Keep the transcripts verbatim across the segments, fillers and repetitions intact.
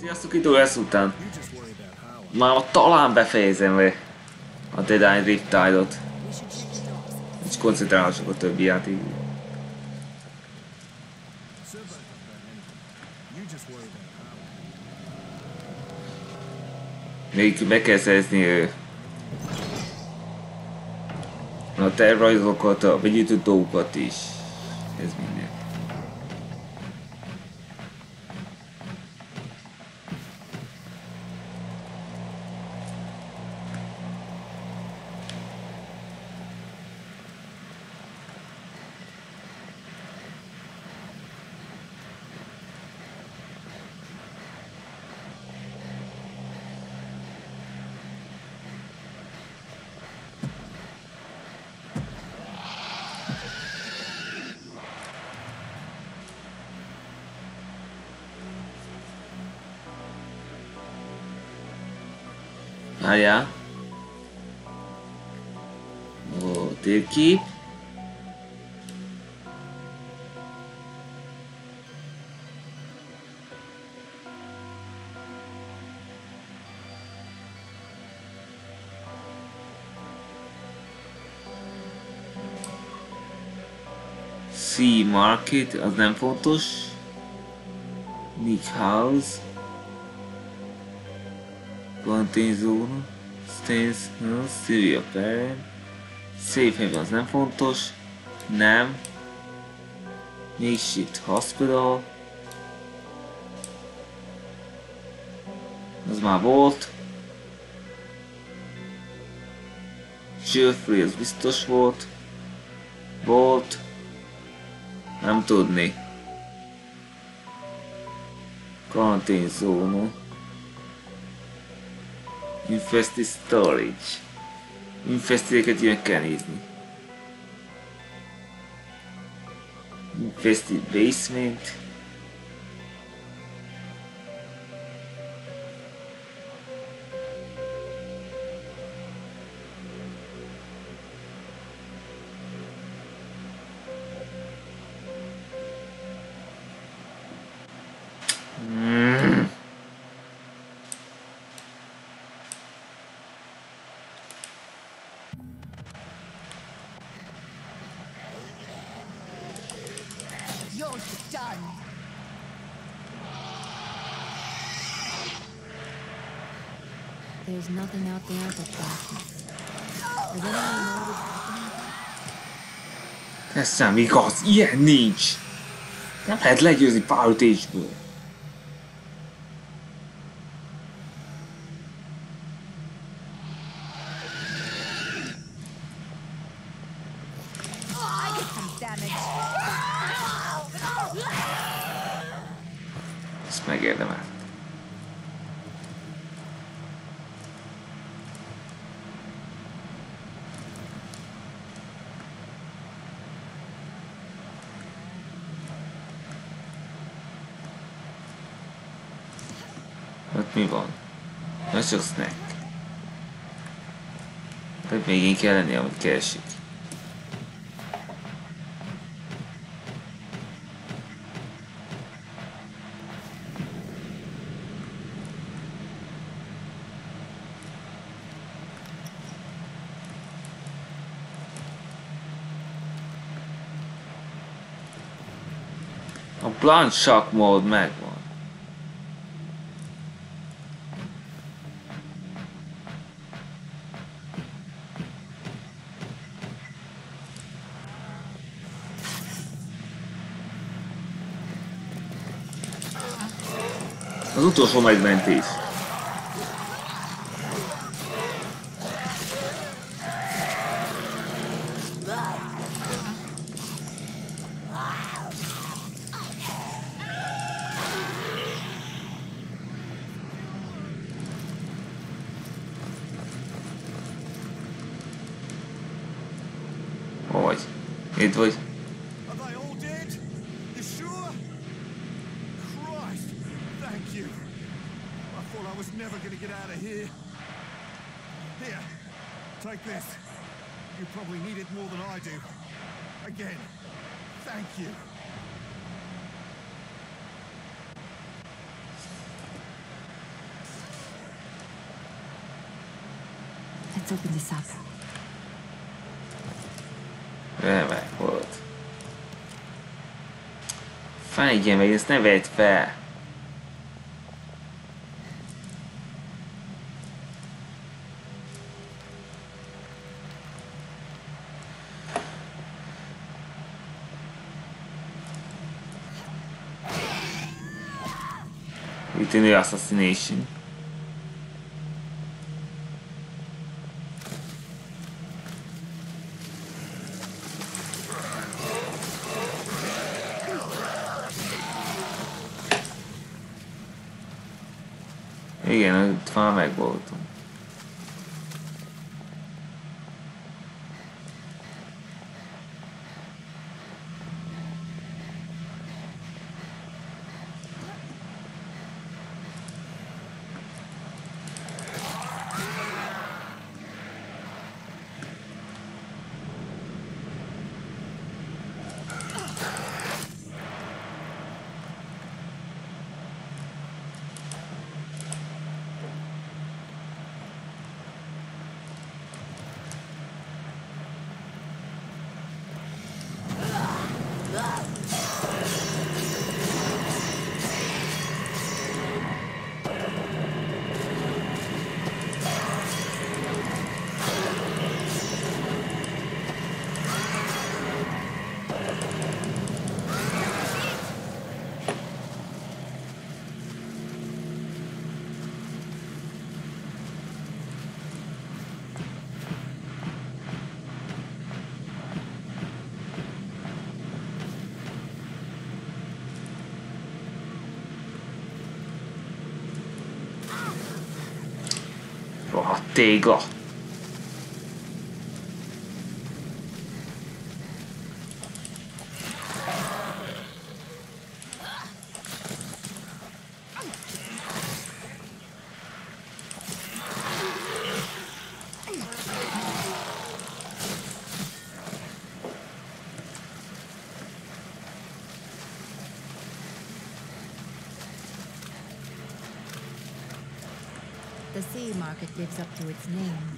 Sziasztok, itt lesz után. Már talán befejezem le a Dead Eye Riptide-ot. És koncentrálhassuk a többi játékot. Még meg kell szerezni a tervrajzokat, a vegyítő dolgokat is. Ez minden. Várjál. Ó, térkép. Sea Market, az nem fontos. Nick House. Contain Zone, Stains, no, Syria Parent, Safe Haven, az nem fontos, nem, Makeshift Hospital, az már volt, Jeffrey, az biztos volt, volt, nem tudni, Contain Zone, Infested Storage. Infestedeket ilyen kell nézni. Infested Basement. There's nothing out there but darkness. Does anyone know what's happening? Ez sem igaz, ilyen nincs! Nem lehet legyőzni pálutésből. Ezt megérdemel. Ott mi van? Ez csak snack. Tehát még én kell lenni, amit keresik. A Blunt Shock mód megvan. Az utolsó megmentés. Hol vagy? Itt vagy? Take this. You probably need it more than I do. Again, thank you. Let's open this up. Remek volt. Fájjál meg, ezt ne vedd fel! Continue assassination. Igen, itt már megvoltunk. Rohadt tégla! The sea market lives up to its name.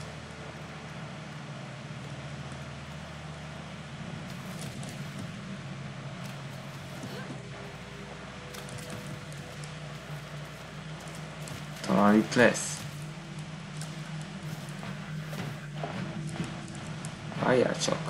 Talán itt lesz. Álljál csak.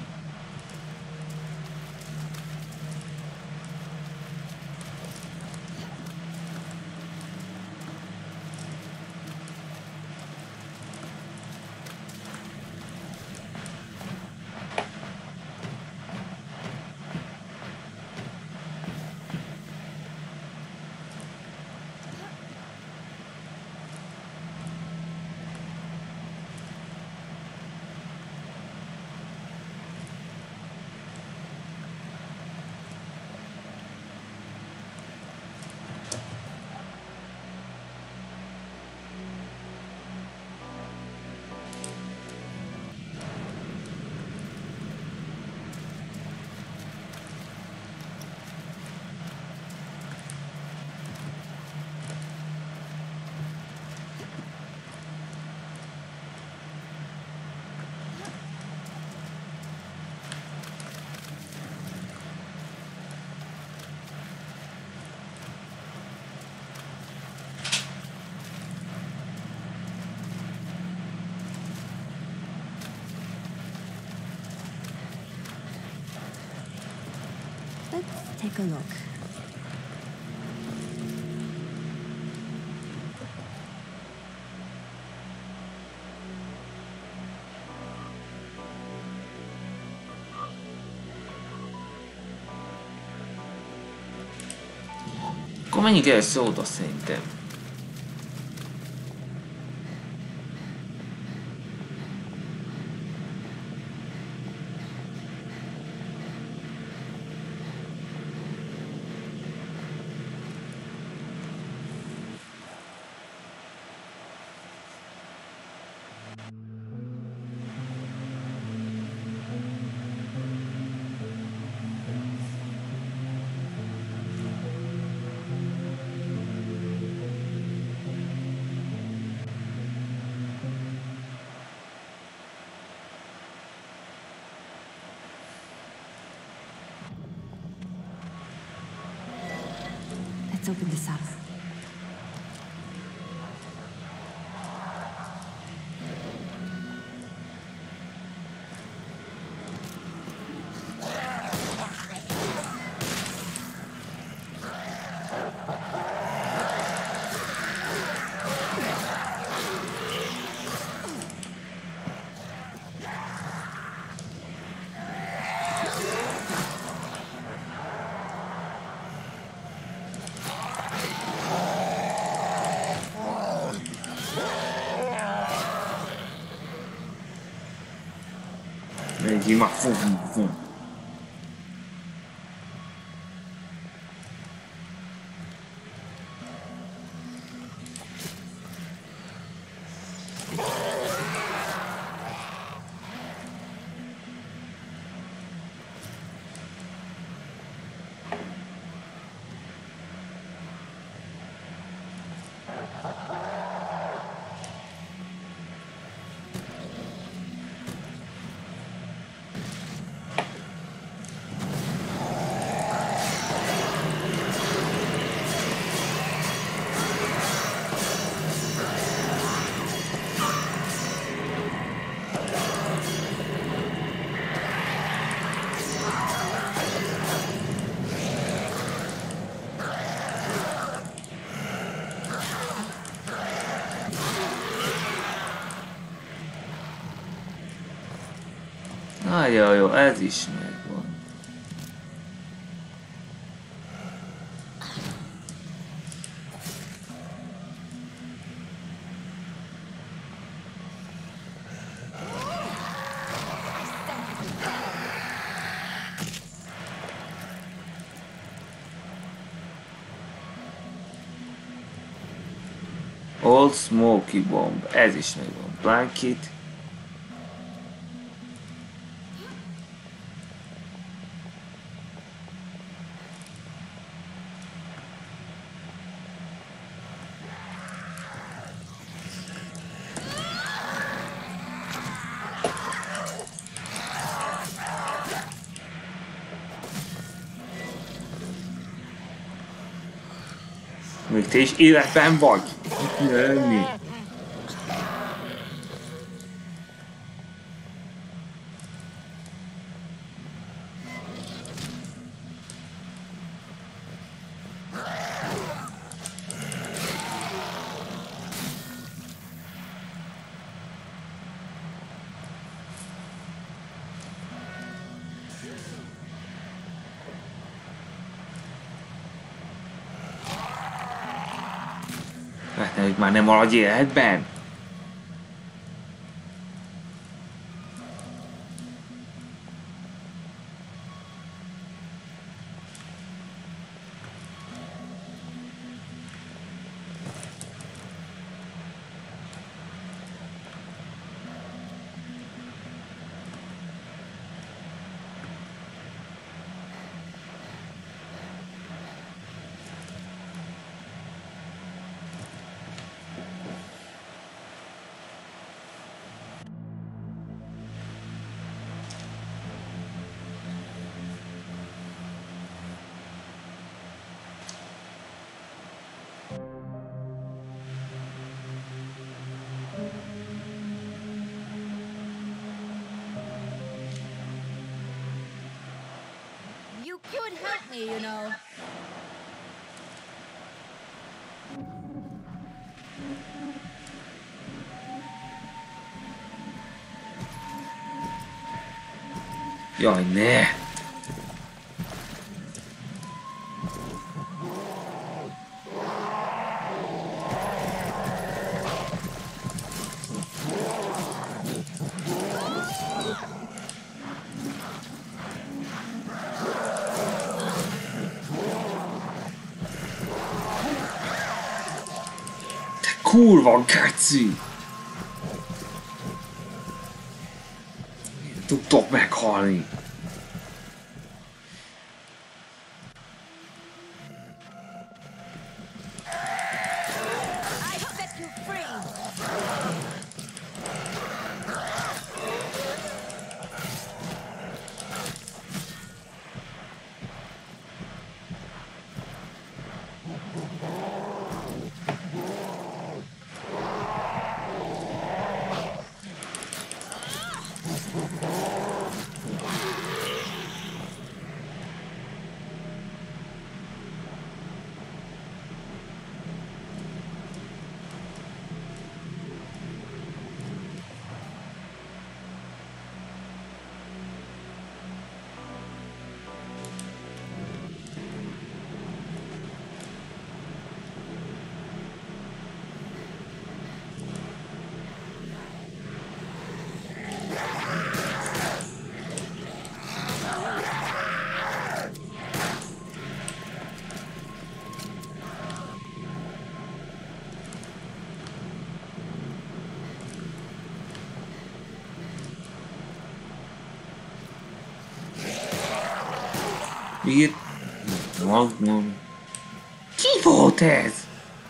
Let's take a look. Akkor menjünk először oda szerintem. Let's open this up. Vedi, ma fu, fu, fu. Nagyon jó, ez is megvan. Old Smoky Bomb, ez is megvan. Blanket. Még te is életben vagy? Mit kéne lenni? Lehetne, hogy már nem maradj életben? You could help me, you know. Jaj, ne! Kurva geci! Tudtok meghalni! Miért? Magnum. Ki volt ez?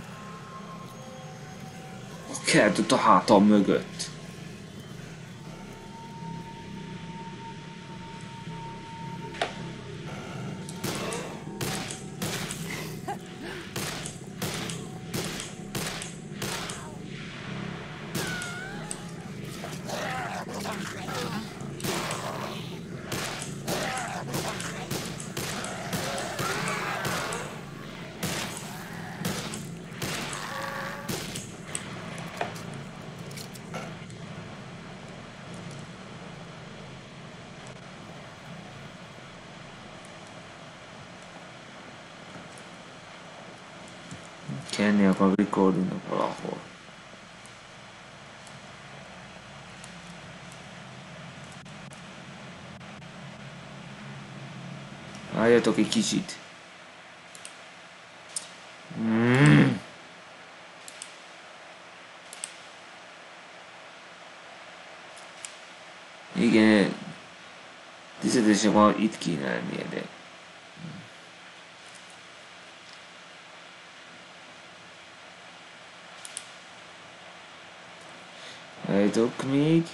Kellett a hátam mögött. Kenni akar recordingnak valahol. Várjatok egy kicsit. Mm. Igen, tisztességesen van, itt kéne lennie, de... Várjatok még.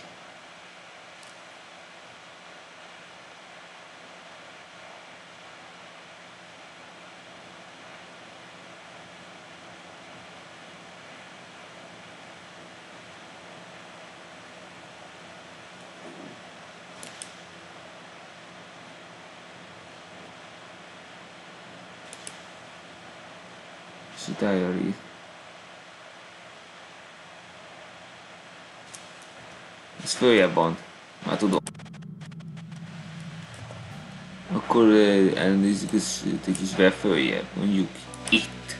Diary. Ez följebb van. Már tudom. Akkor elnézzük ezt egy kicsivel följebb. Mondjuk itt.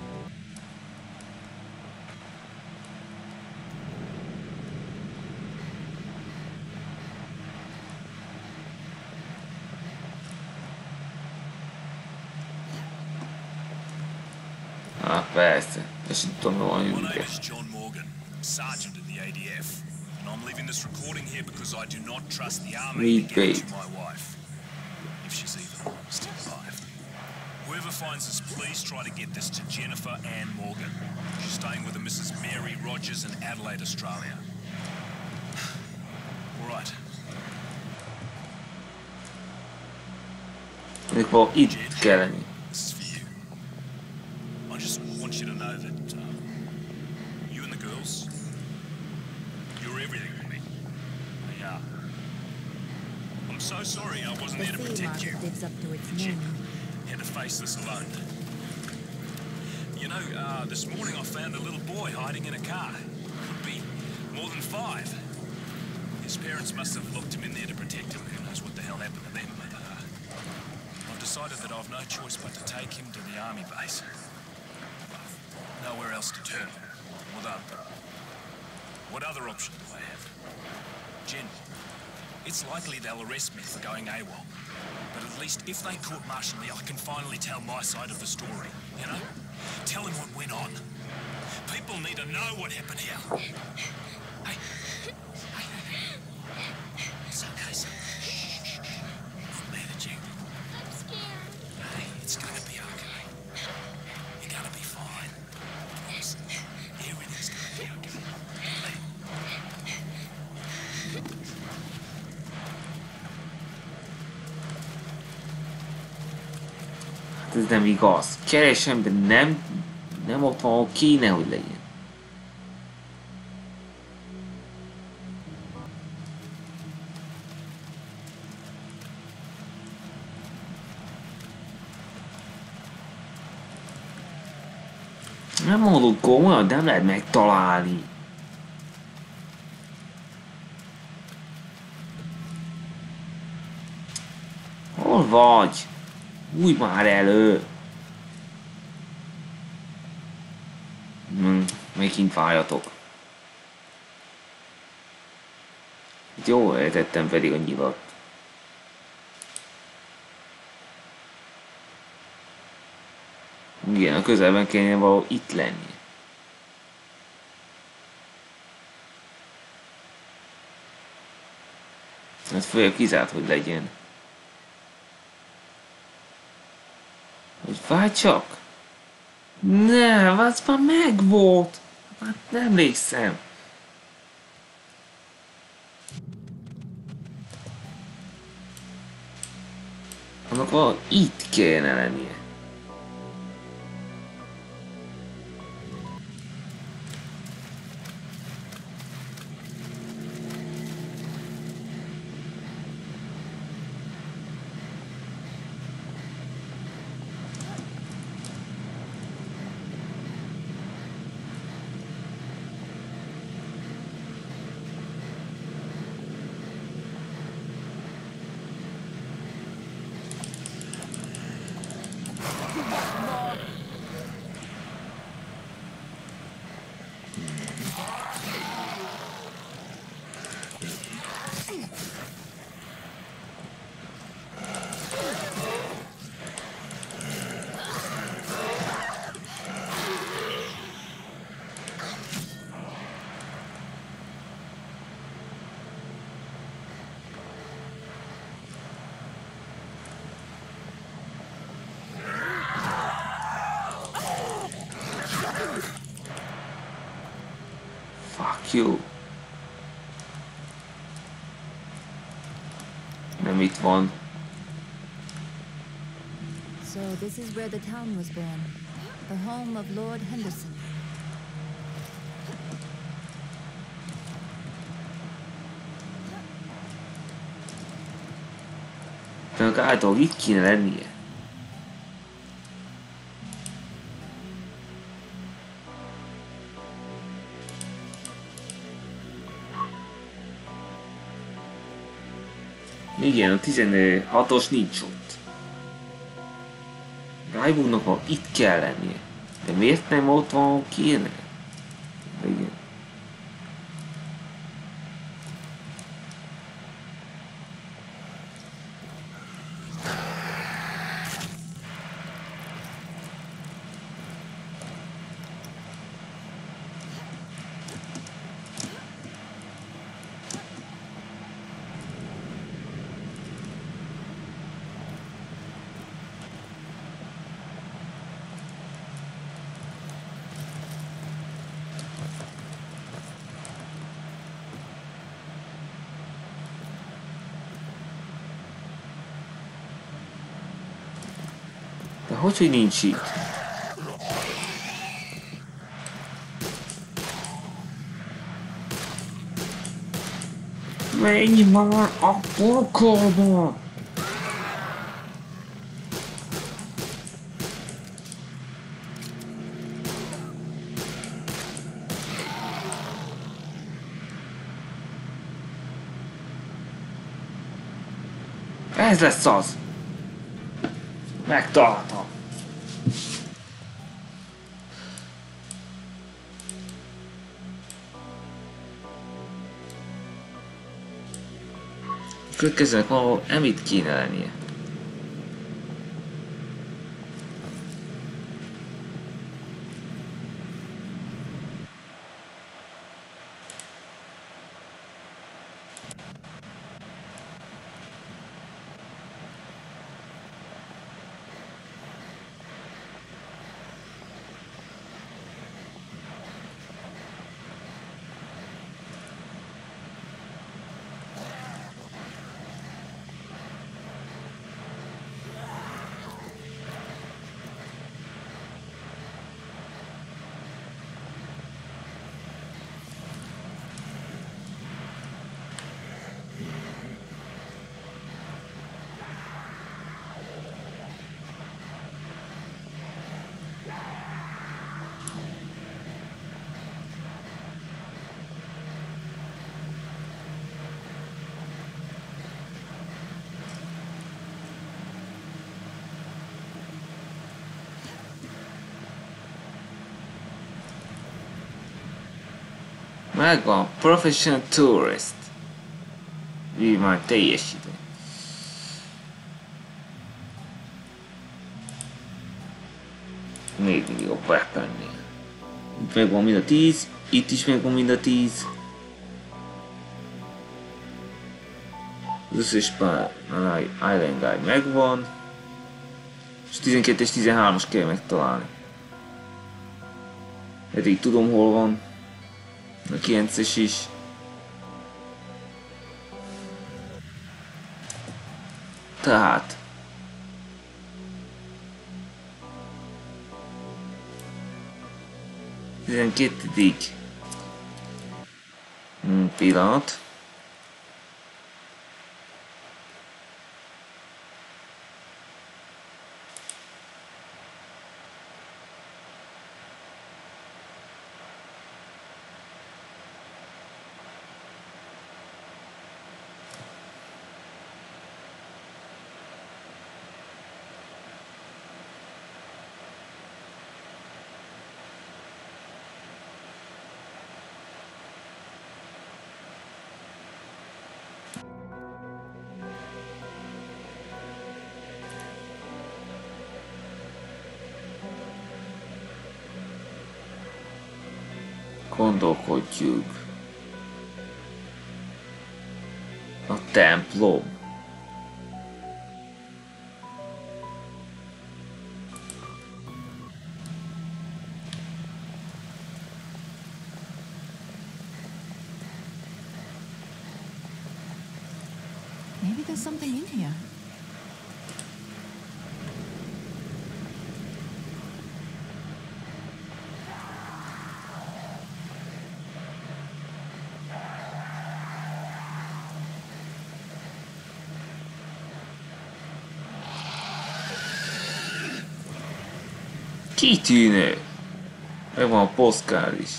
Ah, persze. És itt tudom, van My name is John Morgan, Sergeant in the A D F, and I'm leaving this recording here because I do not trust the army Read to give it bait. to my wife, if she's even still alive. Whoever finds this, please try to get this to Jennifer Ann Morgan. She's staying with a Missus Mary Rogers in Adelaide, Australia. All right. Mikor itt kell lenni. This is for you. I just want you to know that um, you and the girls, you're everything to me. Yeah. I'm so sorry I wasn't The there to sea protect you. market lives up to its Jen, name. had to face this alone. You know, uh, this morning I found a little boy hiding in a car. Could be more than five. His parents must have locked him in there to protect him. Who knows what the hell happened to them, but uh, I've decided that I've no choice but to take him to the army base. Nowhere else to turn. What other? What other option do I have? Jen, it's likely they'll arrest me for going AWOL. But at least if they court-martial me, I can finally tell my side of the story, you know? Tell them what went on. People need to know what happened here. Hey. Hey. It's okay, son. Shh. Not mad at you. I'm scared. Hey, it's gonna be okay. You're gonna be fine. Promise. Everything's gonna be okay. Hey. Ez nem igaz. Keresem, de nem, nem ott van, ahol kéne, hogy legyen. Nem mondok komolyan, nem lehet megtalálni. Hol vagy? Új már elő! Hmm, megint fájatok. Jó, eltettem pedig a nyilat. Igen, a közelben kéne valahol itt lenni. Hát följebb kizárt, hogy legyen. Várj csak! Ne, az már megvolt! Hát nem emlékszem. Annak valami itt kéne lennie. Fuck you. Nem itt van. So this is where the town was born. The home of Lord Henderson. Önök által itt kéne lennie. Igen, a tizenhatos nincs ott. Rájbúrnak van, itt kell lennie. De miért nem ott van, kéne? Igen. De hogy, hogy nincs itt? Menj már a pokolba! Ez lesz az! Megtaláltam! Következőnek valahol Emmett kéne lennie. Megvan, Professional Tourist. Így már teljesíteni. négy millió weaponnél. Itt megvan mind a tíz, itt is megvan mind a tíz. Az összes pár Island Guide megvan. És tizenkettő és tizenhármas kell megtalálni. Eddig tudom hol van. A kilences is. Tehát. tizenkettedik. Hmm, pillanat. Gondolkodjuk. A templom. Maybe there's something in here. Kitűnő! Megvan a posztkár is.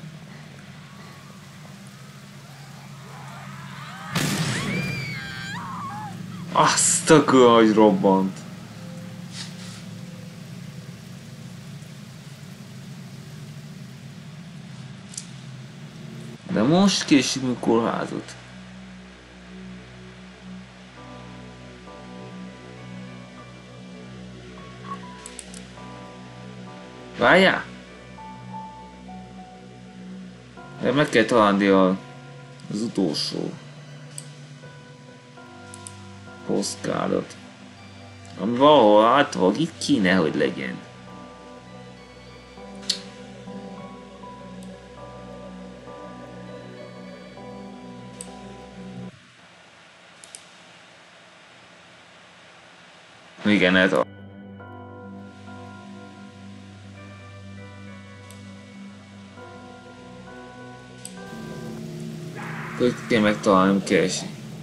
Azt a kő, hogy robbant. De most késünk a kórházat. Várjál! De meg kell találni a, az utolsó posztkárdot. Ami valahol általában itt kéne, hogy legyen. Igen, ez a... Hogy kell megtalálnom keresni.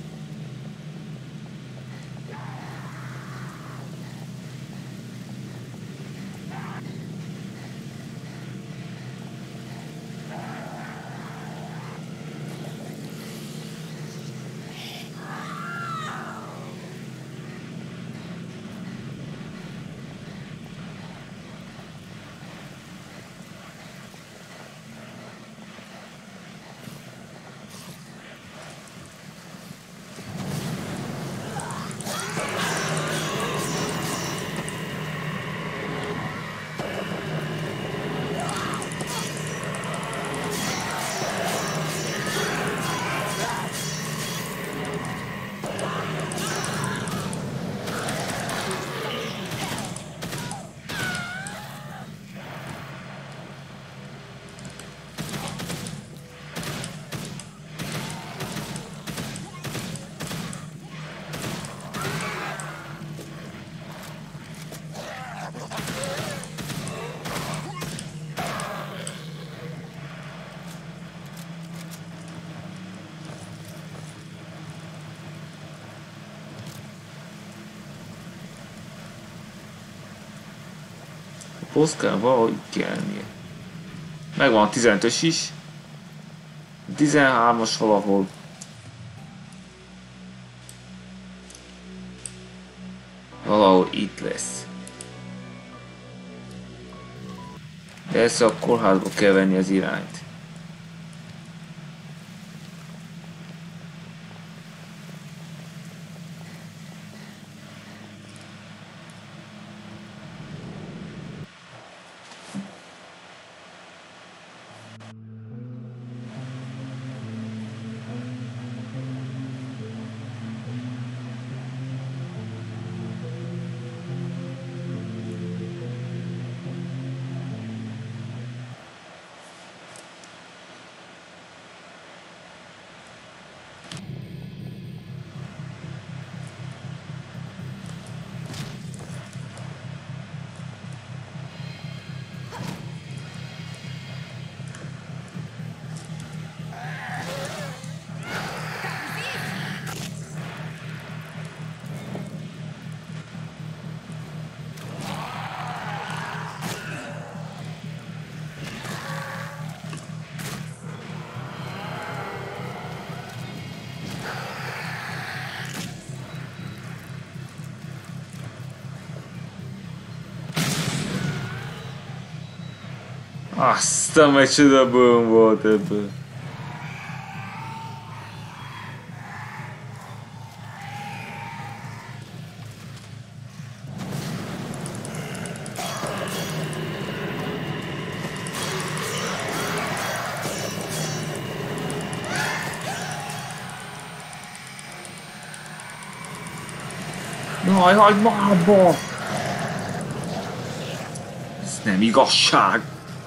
Posztkár valahogy kellnie. Megvan a tizenötös is. tizenhármas valahol. Valahol itt lesz. De ezt a kórházba kell venni az irányt. Azt a mecsoda boom volt ebből. Jaj, hagyd már abba! Ez nem igazság!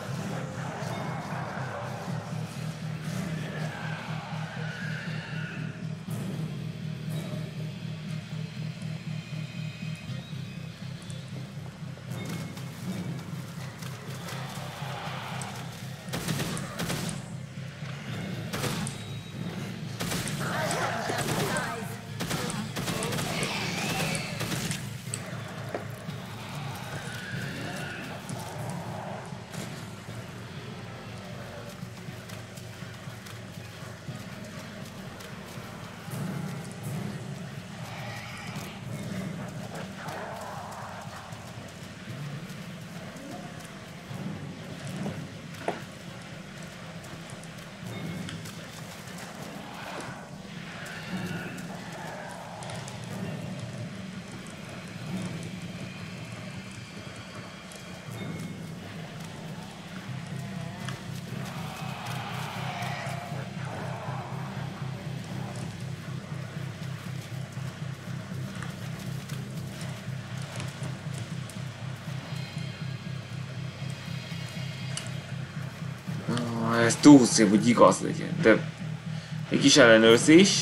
Ez túl szép, hogy igaz legyen, de egy kis ellenőrzés.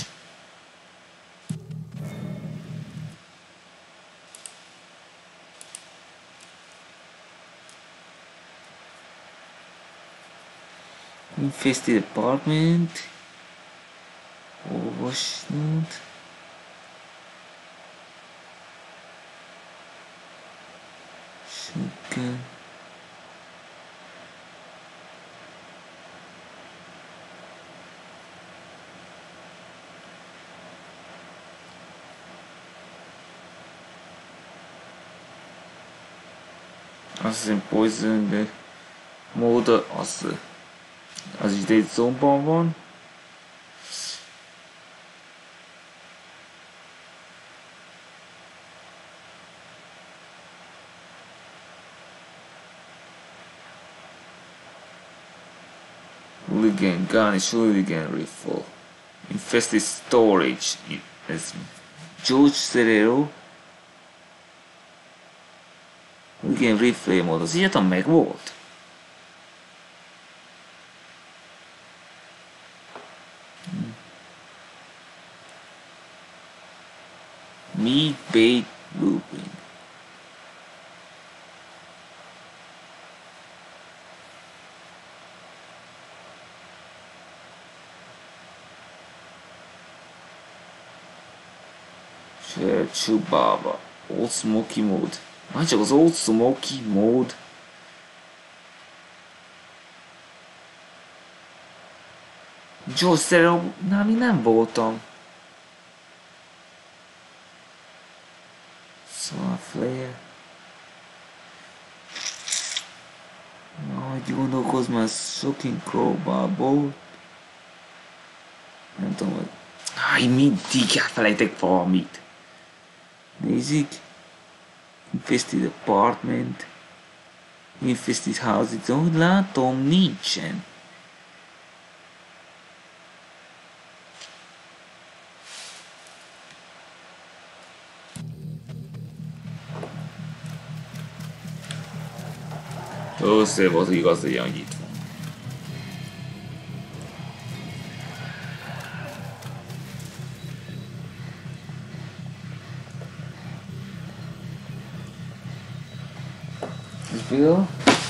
Infested apartment. Olvasnod. Shotgun. Azt hiszem poison, de mód az, az is egy zomban van. Hooligan gun és hooligan rifle. Infested storage. Ez George Serrero. Igen, replay mód, az egyetem meg volt. Meat bait looping. Share Chubaba. Old Smoky mode. Már csak az Old Smoky mód. George Serrero-nál még nem voltam. Szóval Flare. Nagy gondolkozz már, Shocking Crowbar. Nem tudom, hogy... Háj, mindig elfelejtek valamit. Nézzük. Infested apartment. Infested house. Itt ahogy látom, nincsen. Ó, szép volt, igaz, hogy ilyen itt van. Bill?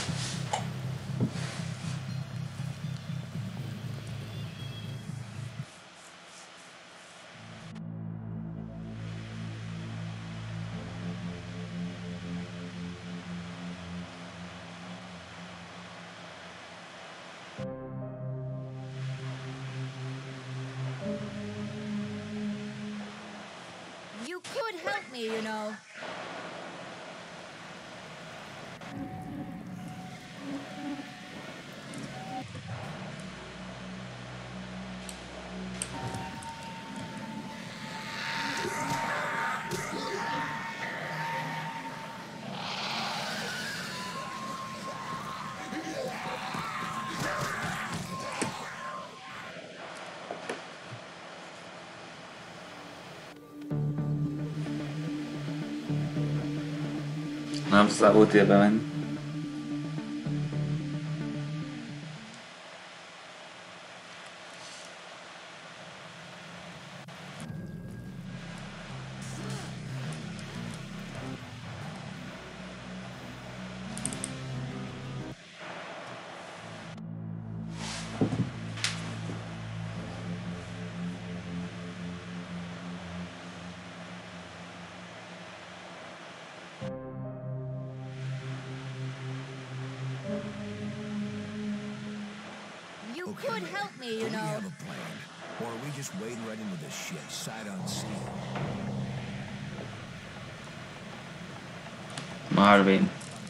You could help me, you know. hozzá volt élbe menni. You could help me, you Do we know. have a plan? Or are we just wading right into this shit, sight unseen? Marvin.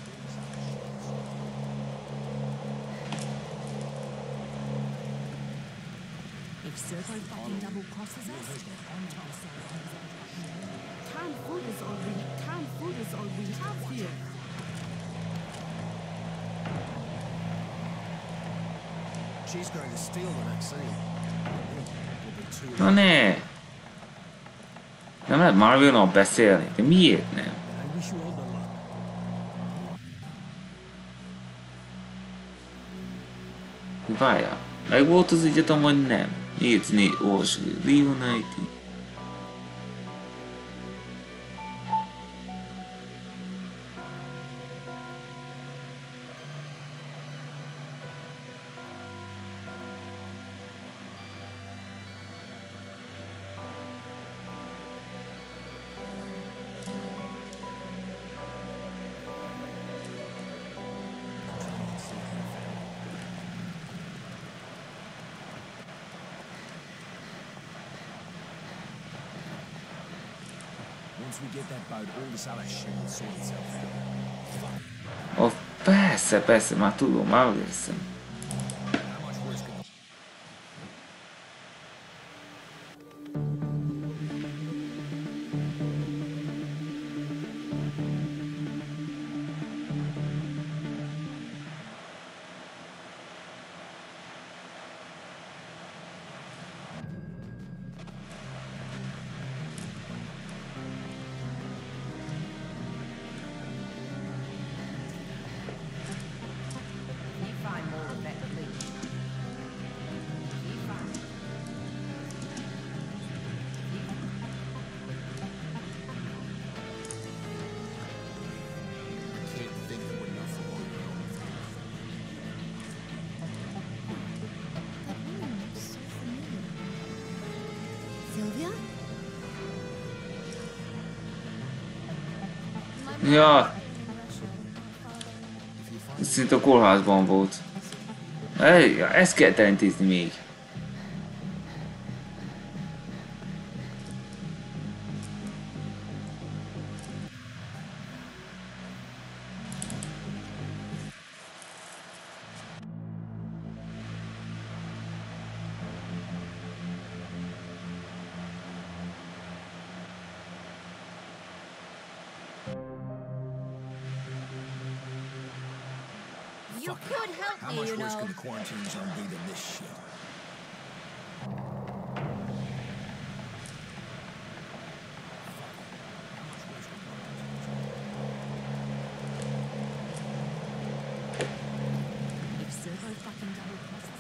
If Servo fucking double crosses us, canned food is all we canned food is all we have here. She's going to steal the next scene. We'll be too Na ne! Nem lehet Marvin-nal beszélni, de miért nem? I wish you all the luck. Várjál, meg volt az egyetem, vagy nem? Négy négy Orsi, Reunited. Once we get that boat, all this other shit will sort itself out. Fuck. Ó, persze, persze, már tudom, már érzem. How much worse can You find more of that, please. You find. can't think of enough for all your own. That woman looks so familiar. Sylvia? Ja, szinte a kórházban volt. Ej, ezt kell elintézni még. You could help How me, much you worse know. can the quarantine zone be than this shit? If Servo fucking double crosses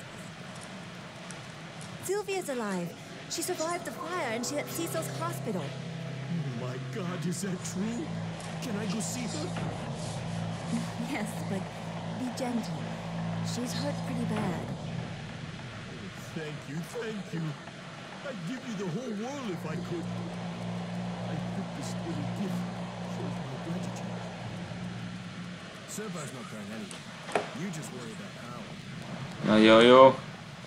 us. Sylvia's alive. She survived the fire and she's at Cecil's hospital. Oh my god, is that true? Can I go see her? Yes, but be gentle. She's hurt pretty bad. Thank you, thank you. I'd give you the whole world if I could. I hope this little gift shows my gratitude. Servo's not going anywhere. You just worry about Howard. Nagyon jó.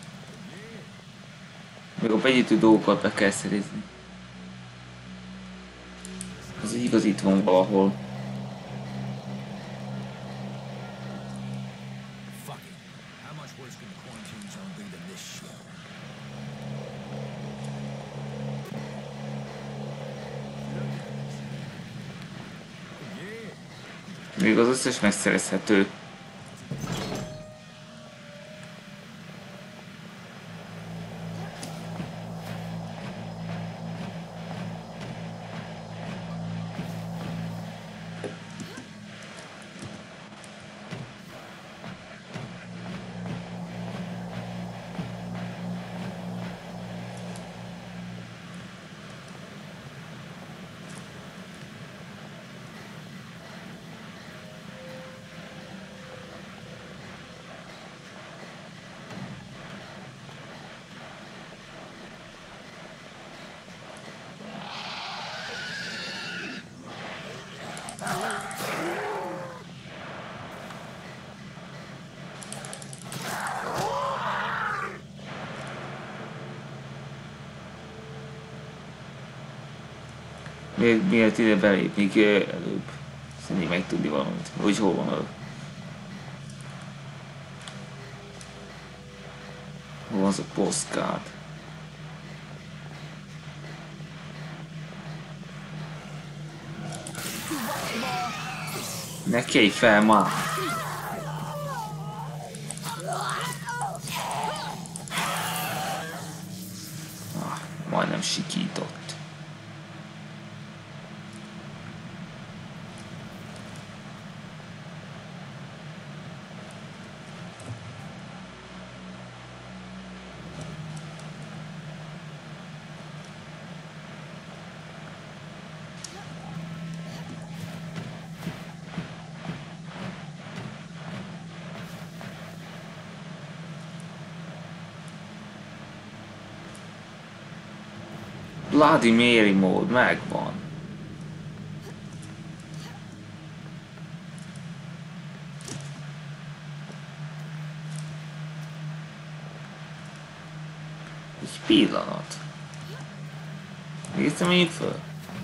Még a begyűjtő dolgokat be kell szerezni. Az igaz itt van valahol. Fuck it. How much worse can the quarantine zone be than this shit? Még az összes megszerezhető. Miért, miért ide belépnék előbb? Szeretnék megtudni valamit. Hogy hol van az? Hol van az a postcard? Ne kelj fel már! Ah, majdnem sikított. Bloody Mary mód megvan. Egy pillanat. Néztem én föl.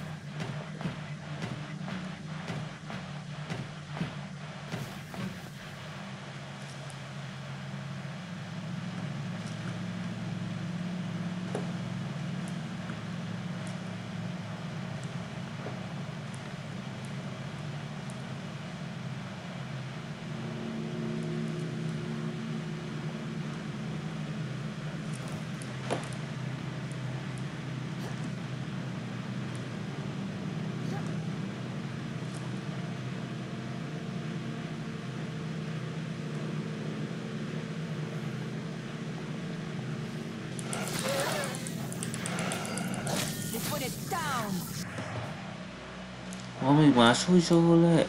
Valami máshol is ahol lehet?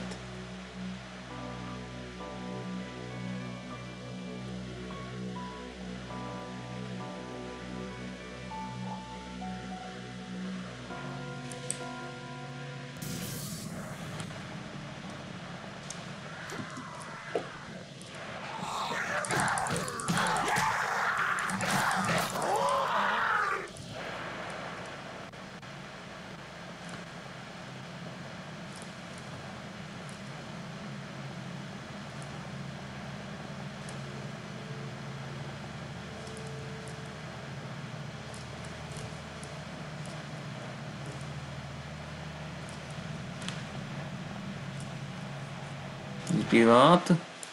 Egy pillanat.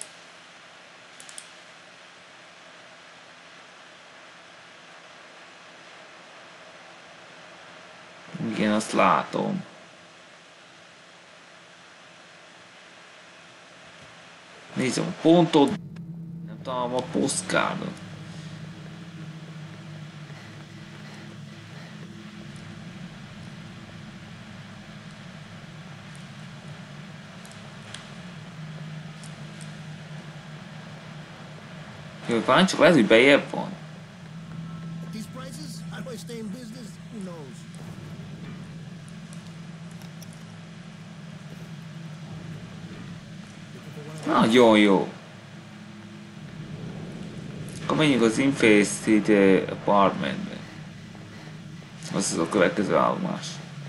Igen, azt látom. Nézem a pontot, nem találom a postcardot. Jó, van, csak lehet, hogy bejebb van. These prices, how do I stay in business? Who knows? Nagyon jó. Akkor menjünk az Infested Apartmentbe. Az az a következő állomás.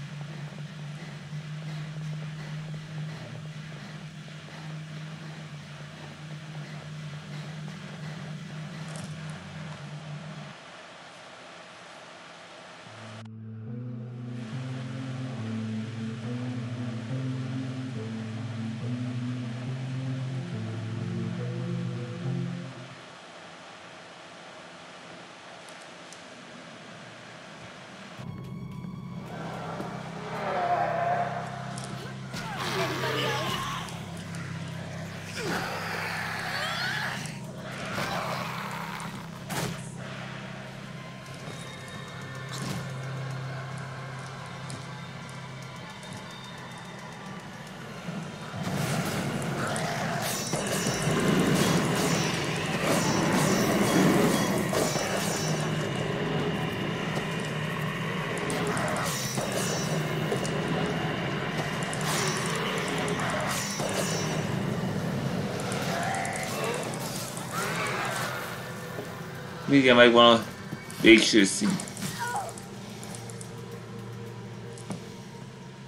Igen, megvan a végső szint.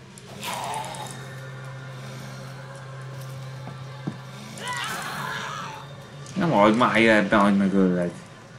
Nem hagyd már ebben, hagyd meg öllek.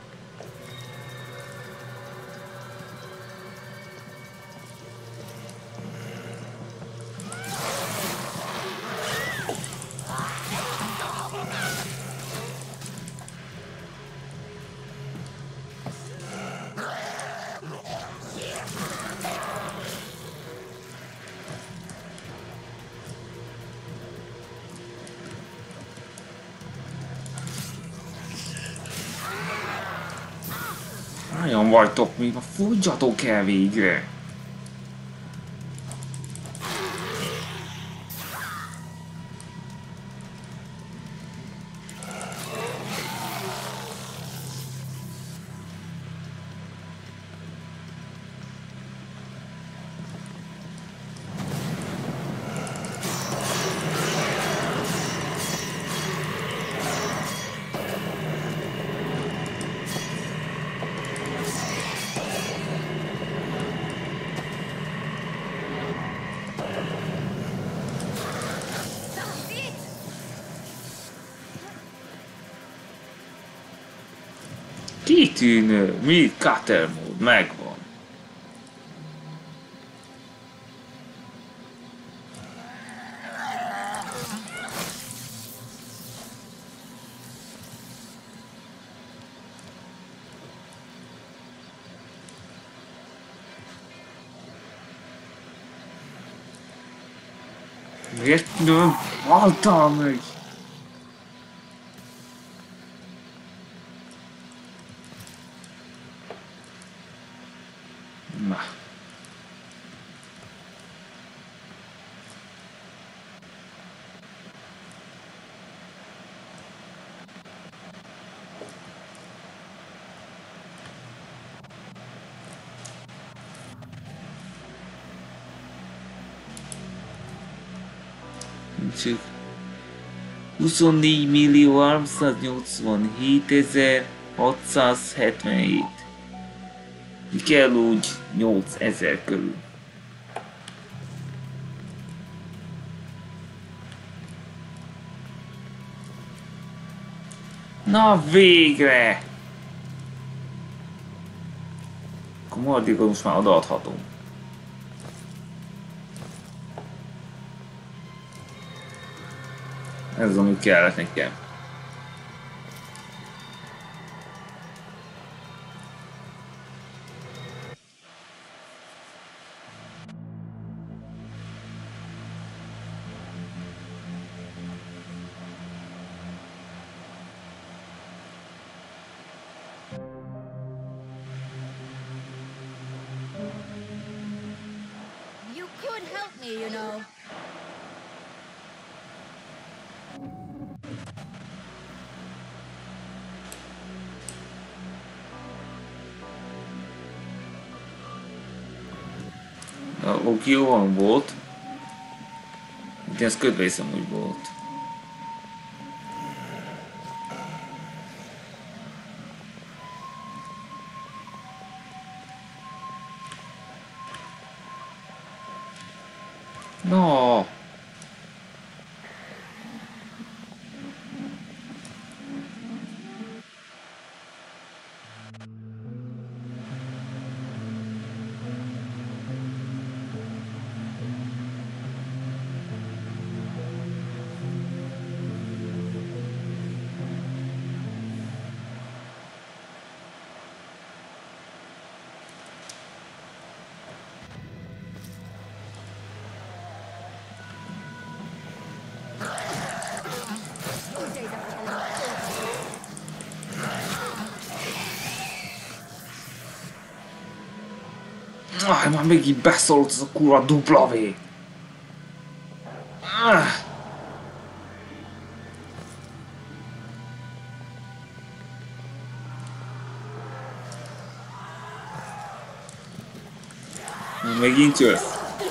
Nagyon vagytok még, ma fogyjatok el végre! Kitűnő, mi cutter mód megvan. Miért nem haltál meg? Na. Csak huszonnégy millió háromszáznyolcvanhétezer-hatszázhetvenhét. Mi kell úgy nyolcezer körül. Na végre! Akkor maradékot most már odaadhatom. Ez az, ami kellett nekem. You could help me, you know. Oké, jó van volt. De ez ködvészem úgy volt. No. Ah, már még így beszólt az a kurva dupla V. Ah. Megint jössz.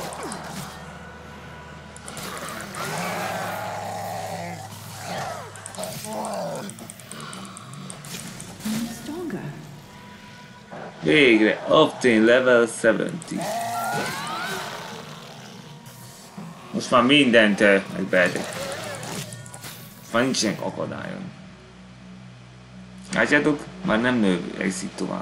Végre, obtain level hetven. Most már mindent megbehetek. Most már nincsenek akadályon. Látjátok? Már nem növekszik tovább.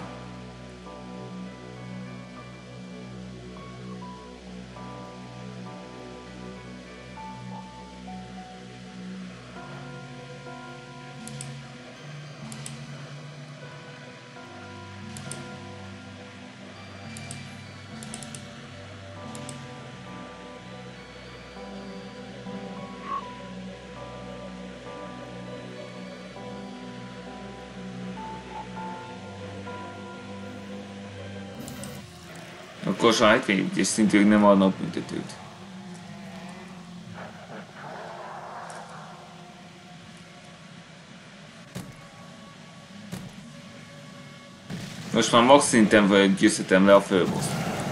Akkor sajtvény, és szintén nem adnak büntetőt. Most már max szinten győzhetem le a főboszt.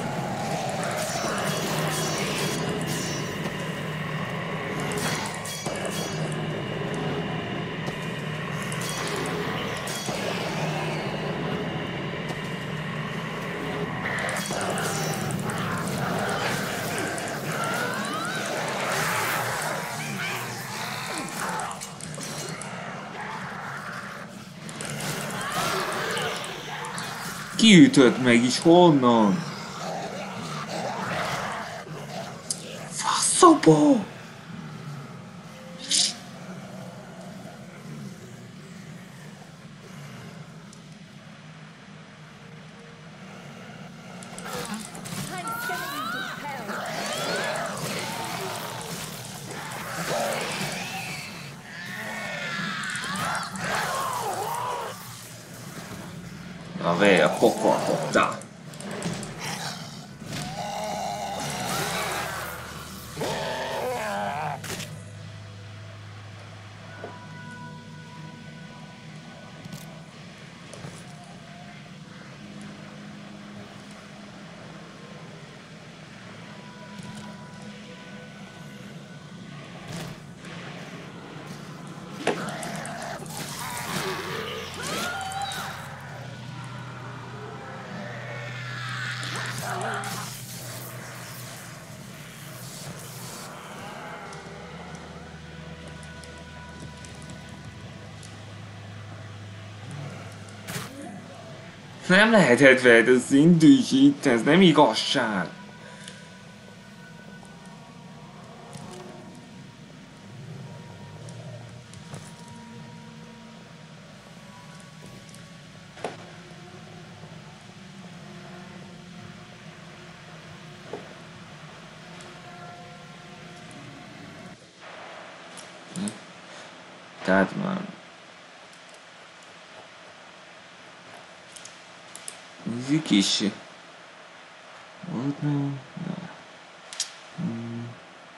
Ki ütött meg is? Honnan? Faszopó! Vabbè, a poco a poco. Nem lehetett veled, ez indítsít, ez nem igazság. Tehát már... Nézzük is. Volt nem? Hmm.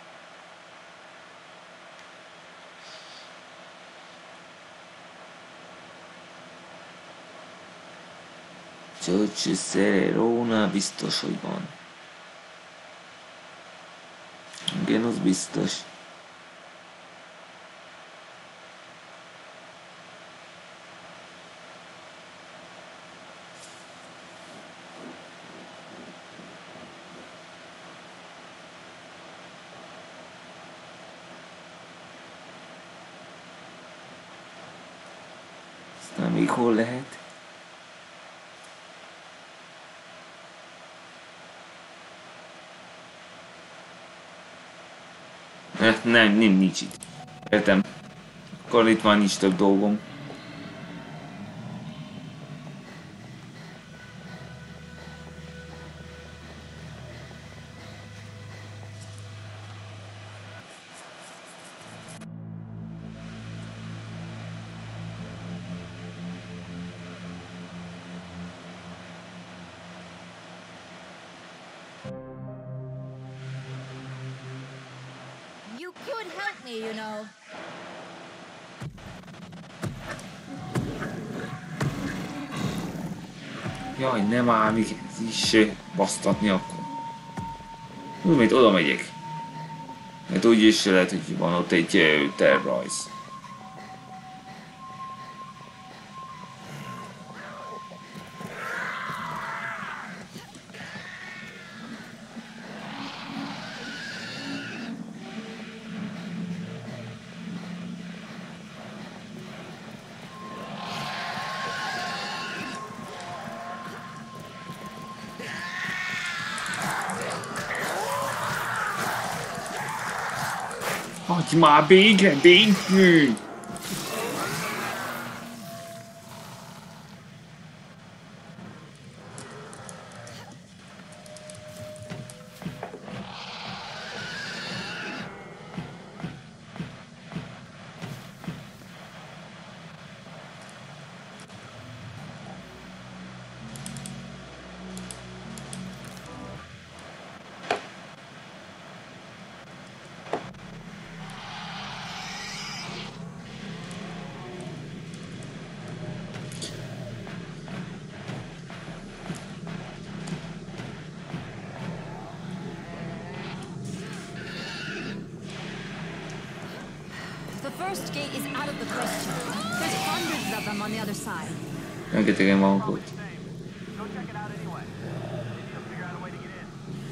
George Serrona biztos, hogy van. Igen, az biztos. Aztán még hol lehet? Nem, nem, nincs itt. Értem. Akkor itt már nincs több dolgom. You could help me, you know. Jaj, nem áll még ez is basztatni akkor. Úgy, mint oda megyek. Mert úgyis lehet, hogy van ott egy tervrajz. Hagyj már végre, végre! The first gate is out of the question. There's hundreds of them on the other side. Rengetegen van ott. Go check it out anyway. Maybe you'll figure out a way to get in.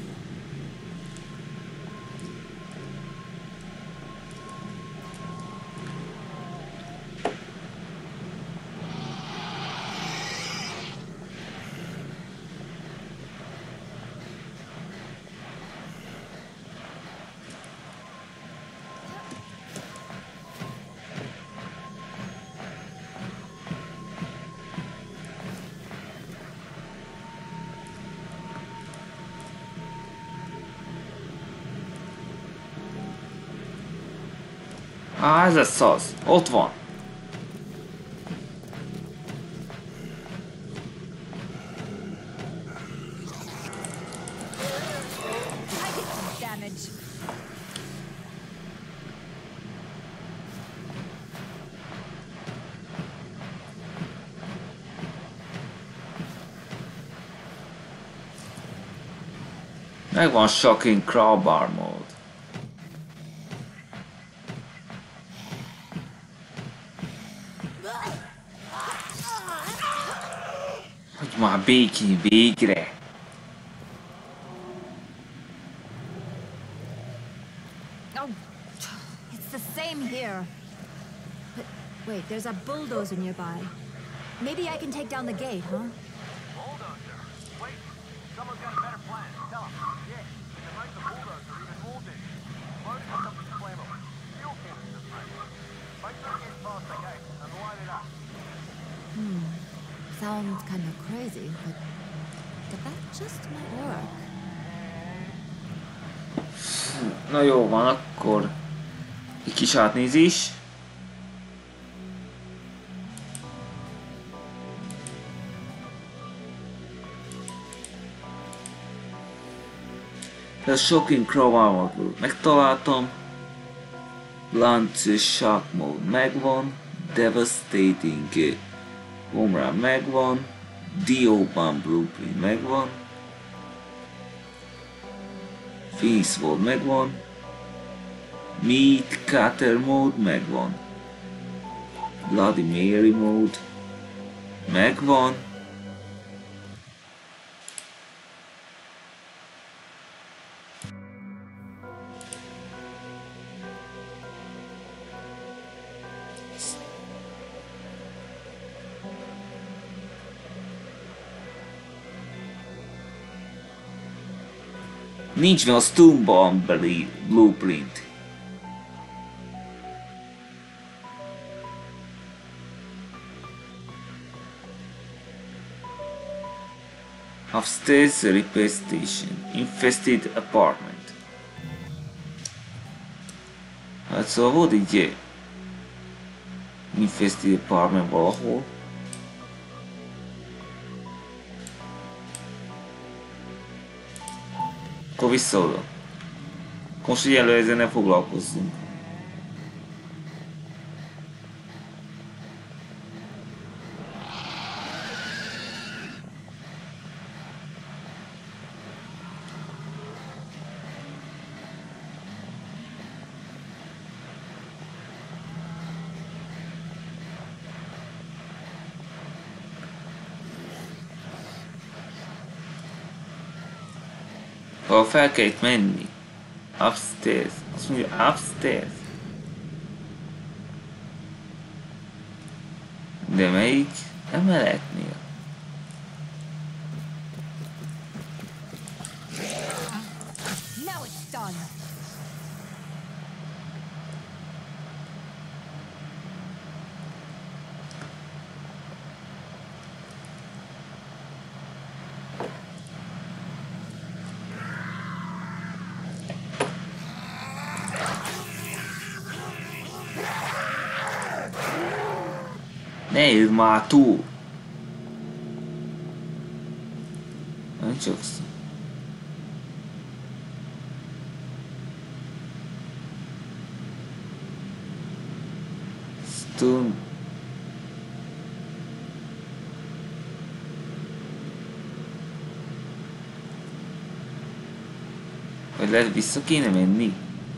Á, ez lesz az. Ott van. Damage. Megvan Shocking Crowbar mód. Hagyj már békén végre! Oh, it's the same here. But wait, there's a bulldozer nearby. Maybe I can take down the gate, huh? Bulldozer. Wait, someone's got a better plan. Tell him. Yeah, we can make the bulldozer even more dangerous. Load it with something flammable. Fuel canisters, maybe. Make sure it gets past the gate and light it up. Hmm. Sounds kind of crazy, but, but that just might work. Na jó van, akkor egy kis átnézés. A Shocking Crowbar megtaláltam. Launch Shock Mode megvan. Devastating Home Run megvan. Dio-ban Blueprint megvan. Phoenix Mode megvan. Meat Cutter Mode megvan. Bloody Mary Mode megvan. Nincs meg a Stumban beli Blueprint. Upstairs repair station. Infested apartment. Hát szóval volt így Infested apartment valahol. Akkor vissza oda. Most egyelőre ezzel ne foglalkozzunk. Ha fel kell itt menni. Upstairs. Azt mondja upstairs. De melyik emeletnél? Now it's done. Ne írd már túl! Nem csak szó. Stun. Vagy lehet vissza kéne menni?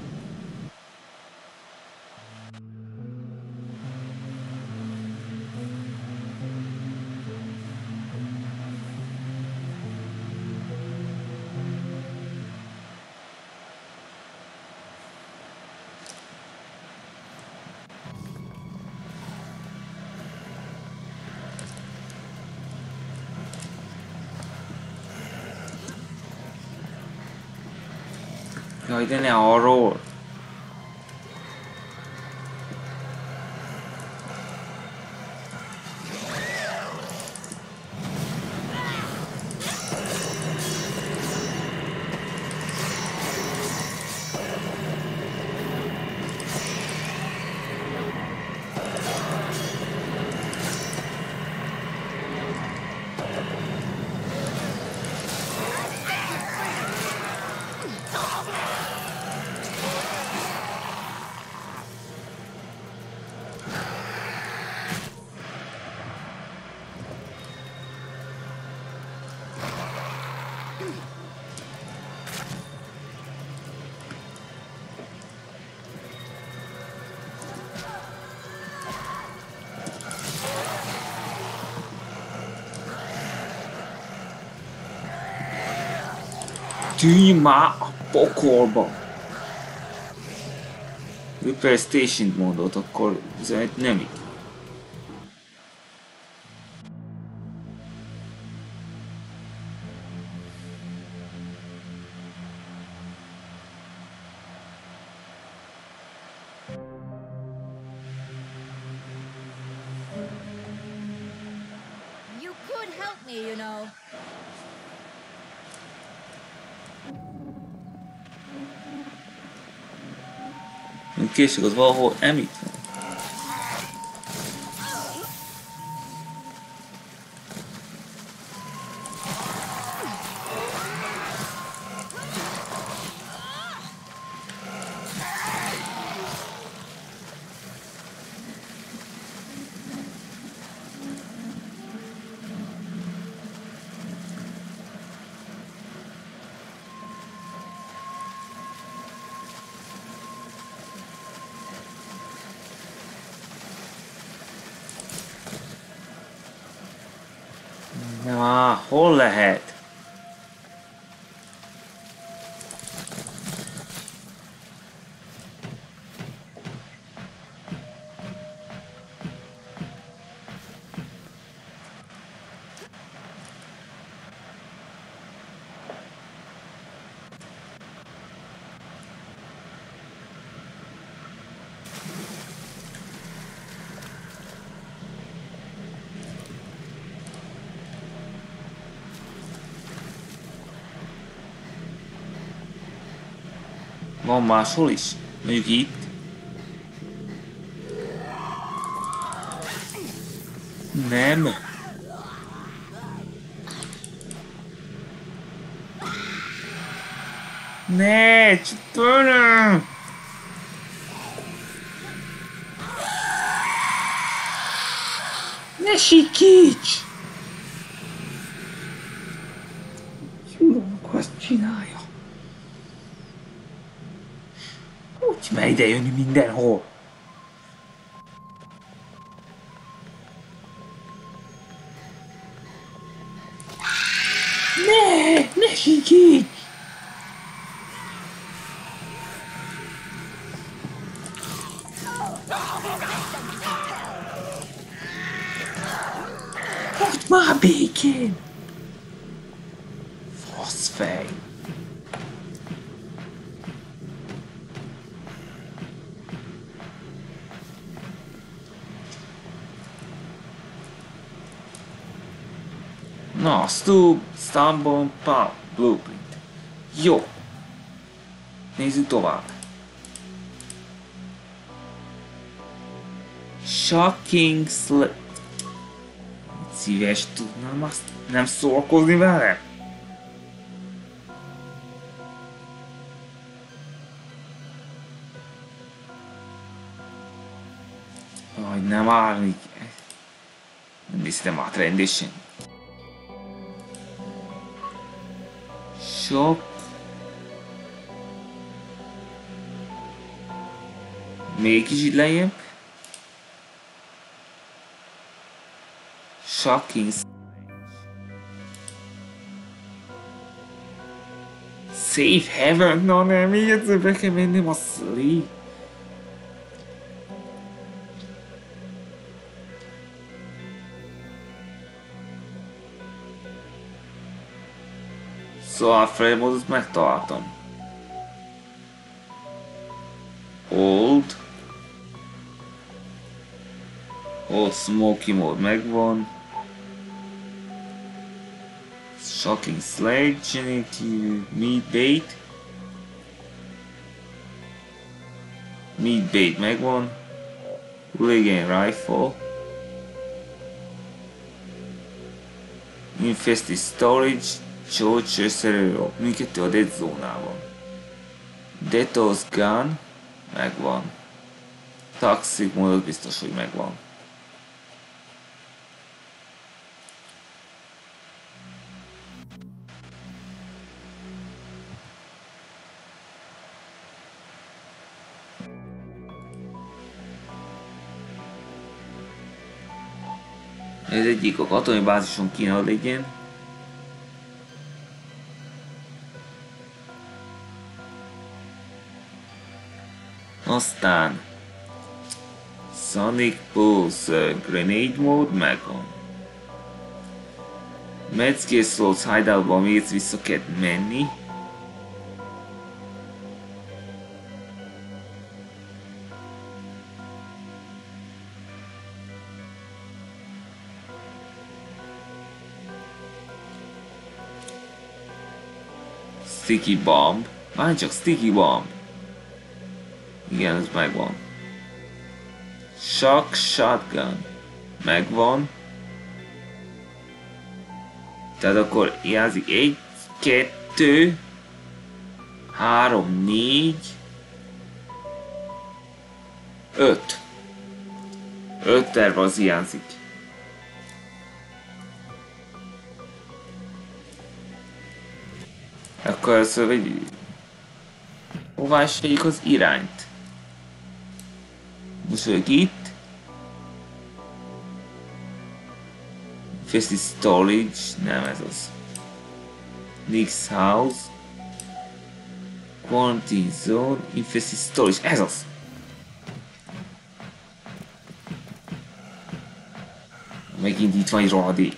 Jaj, de ne arról! Tűnj már a pokolba! Repair Station-t mondott, akkor üzenet nem így. You could help me, you know. Késik az valahol Emit van. Na, hol lehet? Van máshol is? Mondjuk itt? Nem. Ne, csatolom! Ne sikíts! Tudom, akkor azt csinálja. Úgy már ide jönni mindenhol. Ne, ne sikíts! Hagyd már békén! Faszfej! Na, Stu, Stumble, Pop, Blueprint. Jó. Nézzük tovább. Shocking Slip. szíves tudnám azt nem szórakozni vele? Aj, nem állni. Nem néztem át rendesen. Sok. Még kicsit lejjebb. Shocking. Safe haven? Na nem, még egyszer be kell mennem a sleep. Szóval a Fred módot megtaláltam. Old. Old Smoky mód megvan. Shocking Sledge, Generative Meat Bait. Meat Bait megvan. Hooligan Rifle. Infested Storage. Csócs összerőről, mindkettő a Dead Zónában. Deto's Gun, megvan. Toxic módot biztos, hogy megvan. Ez egyik a katonai bázison kéne legyen. Aztán Sonic Pulse Grenade mód megvan. Metzger-Slotz hideoutban még vissza kell menni. Sticky Bomb. Várj csak, Sticky Bomb. Igen, ez megvan. Shock Shotgun. Megvan. Tehát akkor hiányzik egy, kettő, három, négy, öt. Öt terv az hiányzik. Akkor először egy... Hová is vegyük az irányt? Most vagyok itt. Infested Storage, nem ez az. Nick's House. Quarantine Zone, Infested Storage, ez az! Megint itt van egy rohadék.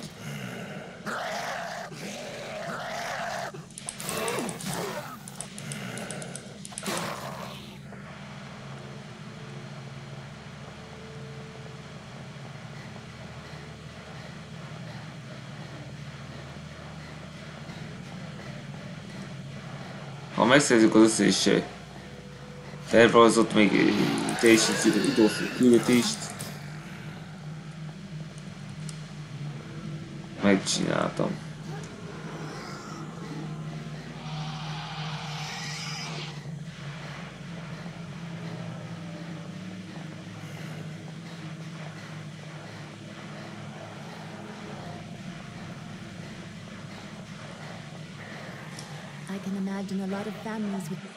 Ha megszerzük az összes felrajzott, még teljesítjük az utolsó küldetést. Megcsináltam. I can imagine a lot of families with...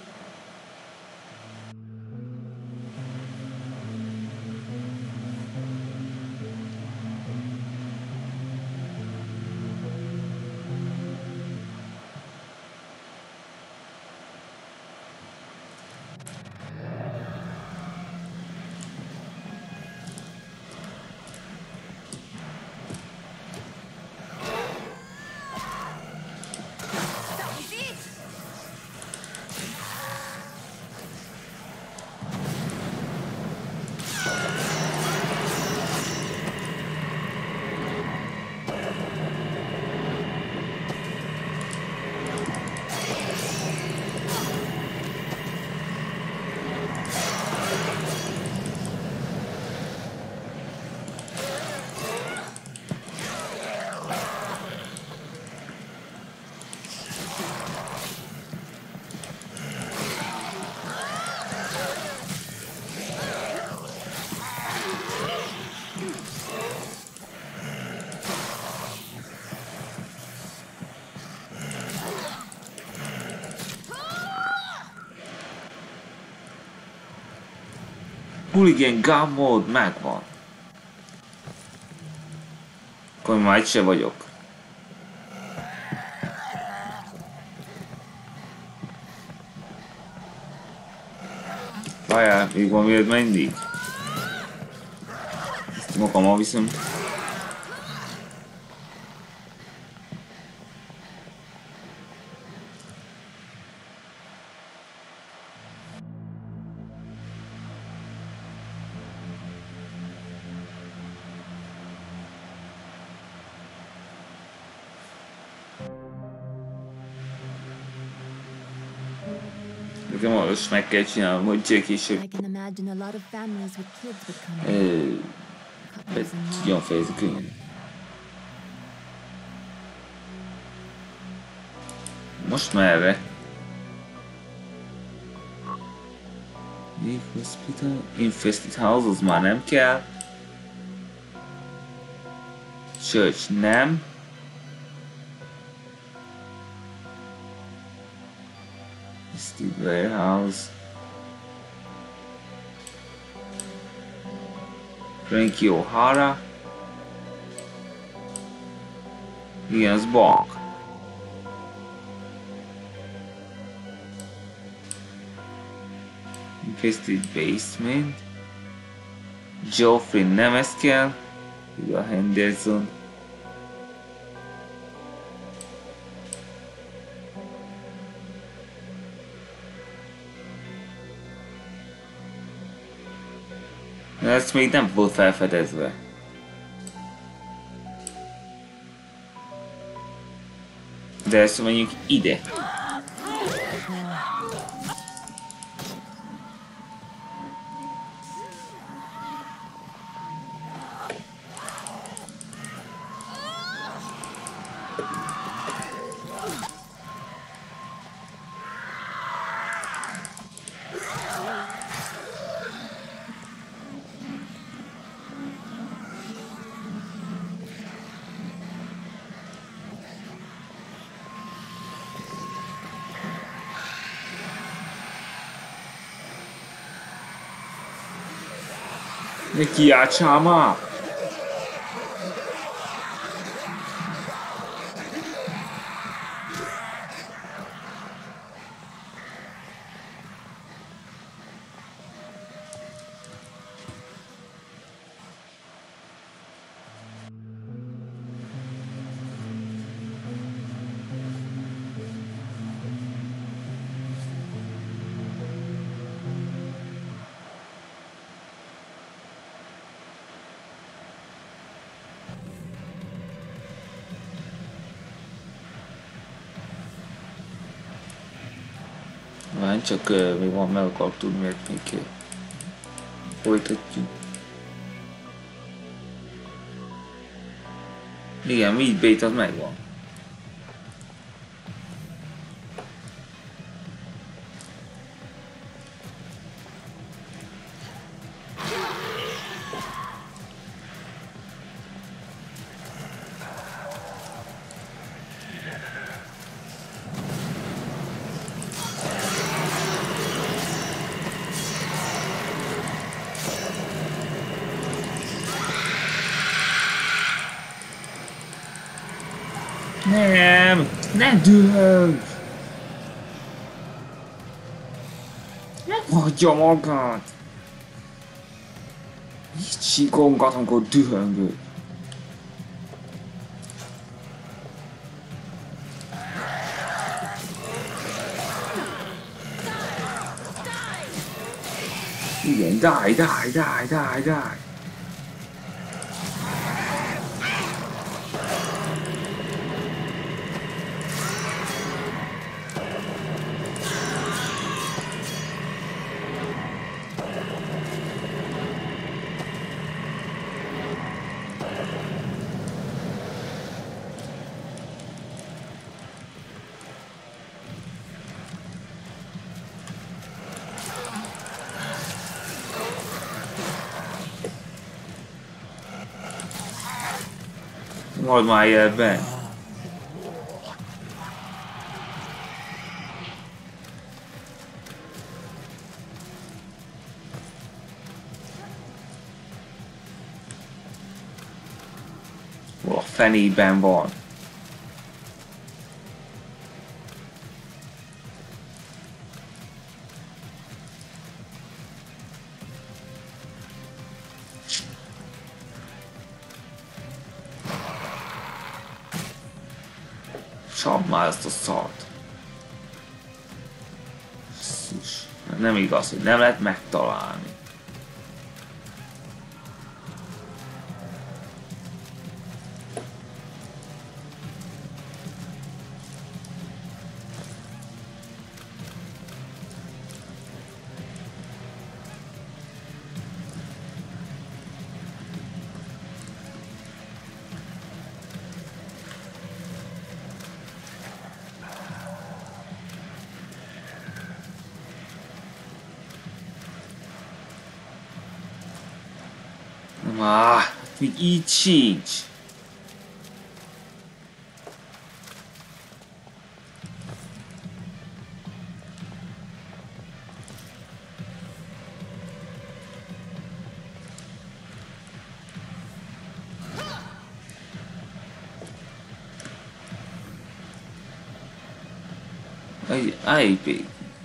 Hooligan gun mód megvan. Akkor már itt se vagyok. Várjál, még van miért mindig? Ezt magammal viszem. Nekem most meg kell csinálnom, hogy Jake is... I can imagine a lot of families with kids would come in. Ö... Couples in love. Tudjon fejezni könnyen. Most merre? Big Hospital? Infested House, az már nem kell. Church nem. Steve Warehouse. Frankie O'Hara. Igen, az bank. Infested Basement. Geoffrey nem ezt kell. Ide a Henderson. Ez még nem volt felfedezve. De ezt menjünk ide. Ne kiáltsál már! Várj, csak uh, még van, meg akarok tudni, miért még kell. Folytatjuk. Igen, Meat Bait az megvan. Nem! Nem dühöng! Nem hagyja magát! Így sikongat, amikor dühöngő. Igen, die, die, die, die, die! Majd már jel be. fenében van? Csapd már ezt a szart. Szus. Nem igaz, hogy nem lehet megtalálni. Ah, még így sincs. Ay, ay, baby.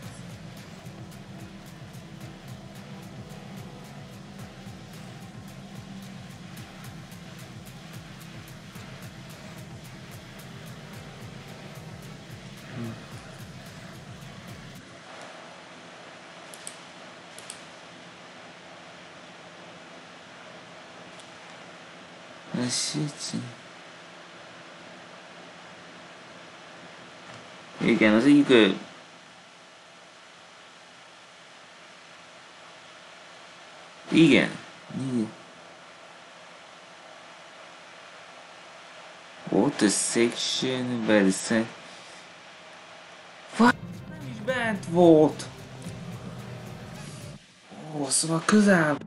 Igen, az egyik ő... Igen. Igen. What a section by the same... What? Nem is bent volt. Ó, szóval közel.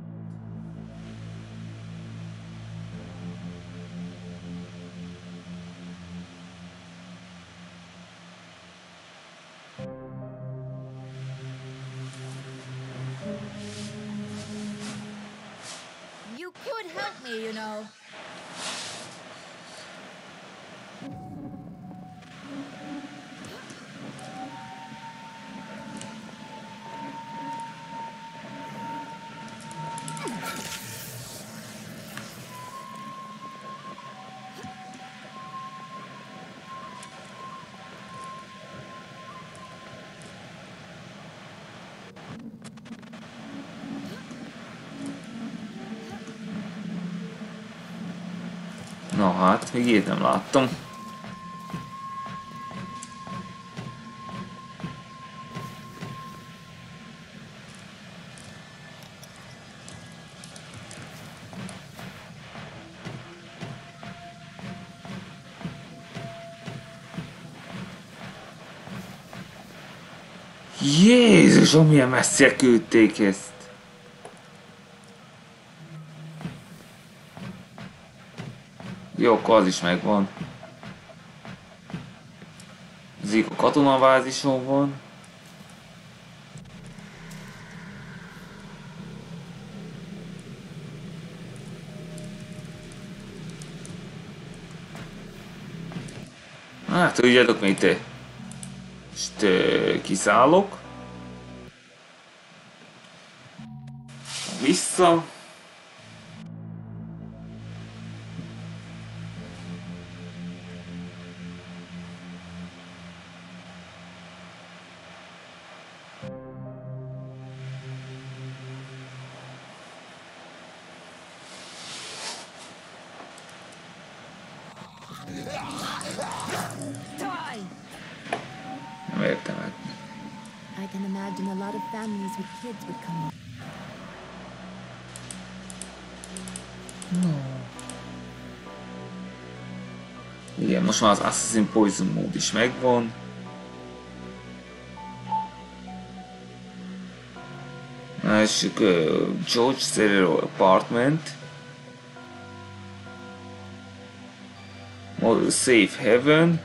You could help me, you know. Na hát, még ilyet nem láttam. Jézusom, milyen messzire küldték ezt! Jó, akkor az is megvan. Zik a katonavázison van. Hát, tudjátok mit? Most uh, kiszállok. Vissza. Nem értem meg. I can imagine a lot of families with kids would come. Igen, most már az Assassin Poison mód is megvan. Lássuk, uh, George Cerero Apartment. Model Safe Haven.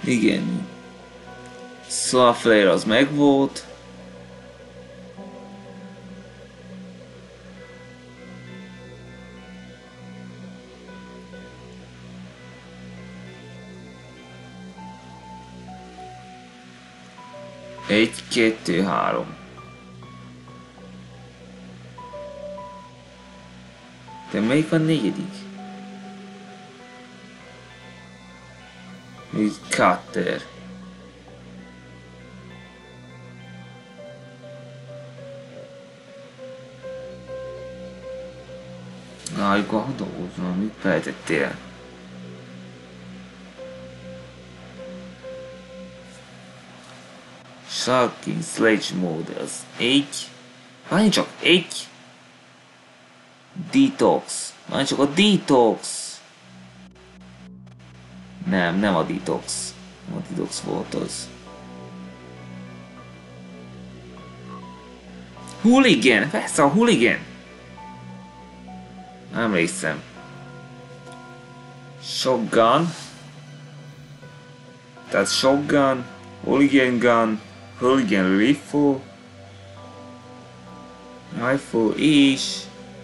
Igen. Solar Flare az megvolt. Egy, kettő, három. De melyik a negyedik? Még Cutter. Rájuk a dolgozom, mit felejtettél? Shulking Sledge Models. Egy. Várj csak, egy. Detox. Várj csak a Detox. Nem, nem a Detox. Nem a Detox volt az. Hooligan! Persze a Hooligan! Emlékszem. Shotgun. Tehát Shotgun. Hooligan Gun. Hooligan Rifle. Rifle és...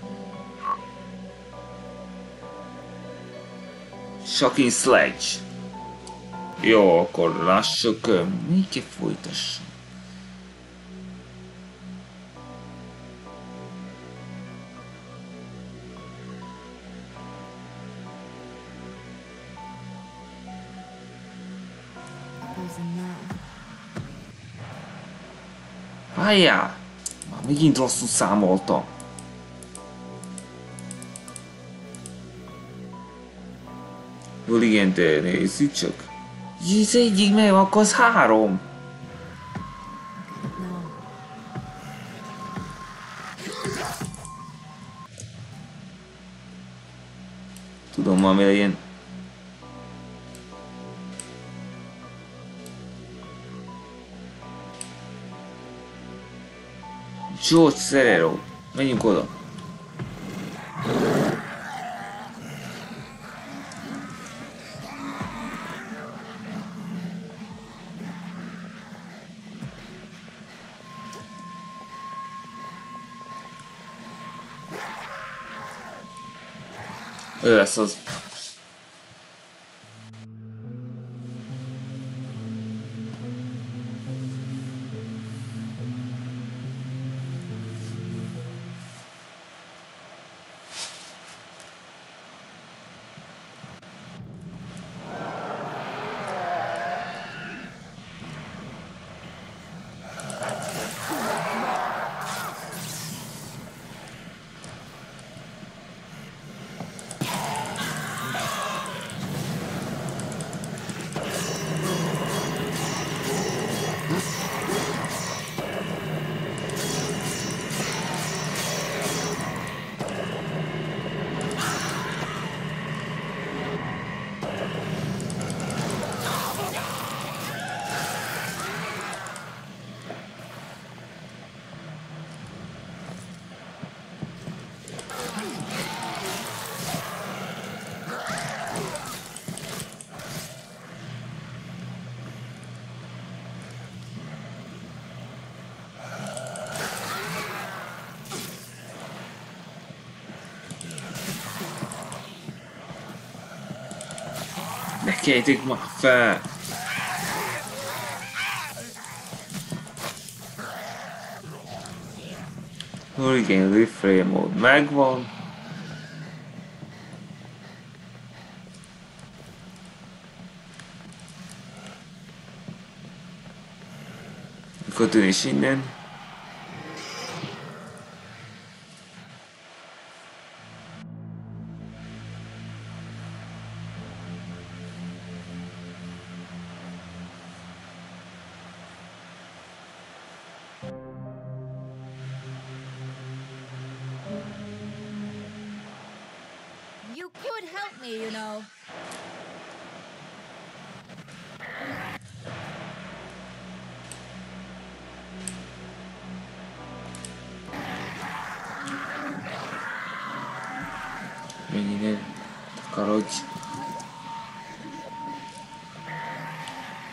Shocking Sledge. Jó, akkor lássuk, mi kell folytassam. Várjál! Már megint rosszul számoltam. Igen, de nézzük csak. Ez egyik meg, akkor az három. Tudom már mi legyen. George Serrero. Menjünk oda. Ő lesz az. Ne kelljétek már fel! Hooligan Refrain mód megvan. Akkor tűnés innen. You could help me, you know. Mennyire takarodj.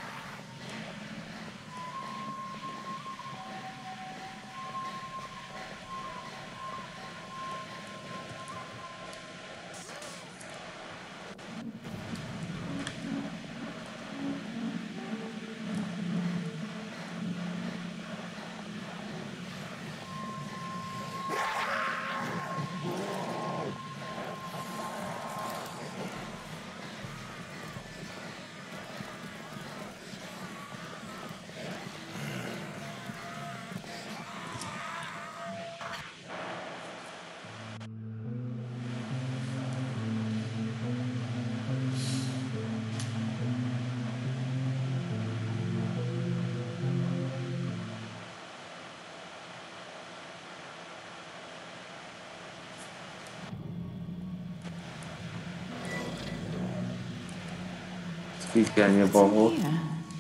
figyelni a What's in balhol. here?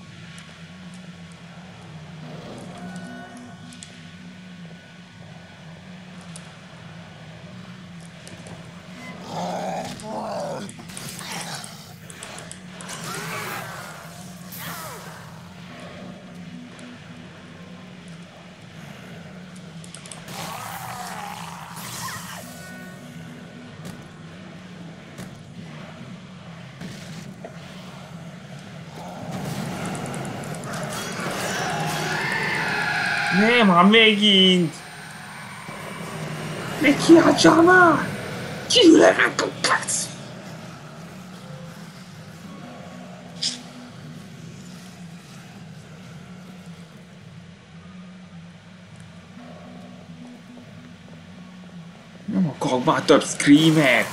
Nem, már megint! Ne kiáltsál már! Gyűlölök a kec! Nem akarok már több screamet!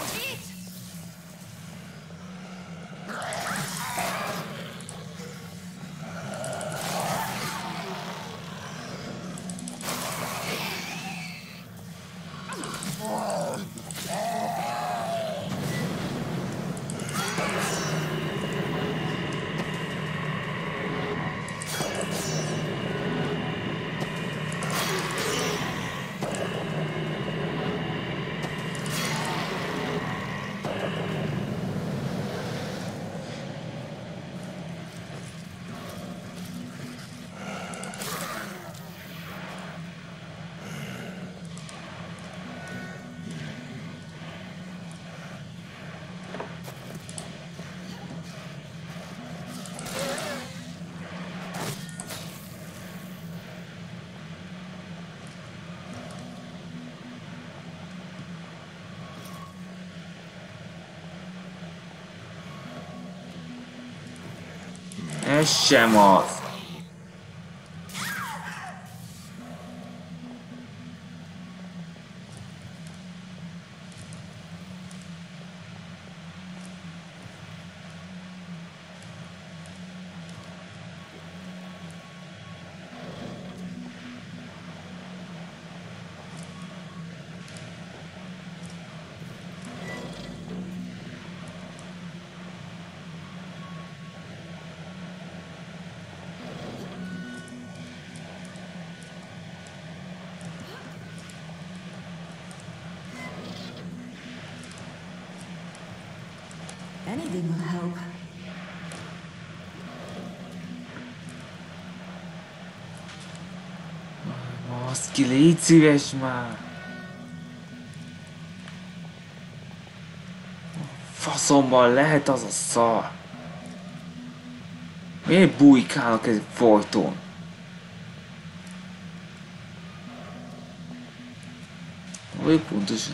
Ez sem az. Anything will help. Maszki, légy szíves már! Faszomban lehet az a szar! Miért bujkálnak ezek folyton? Vagy pontosan?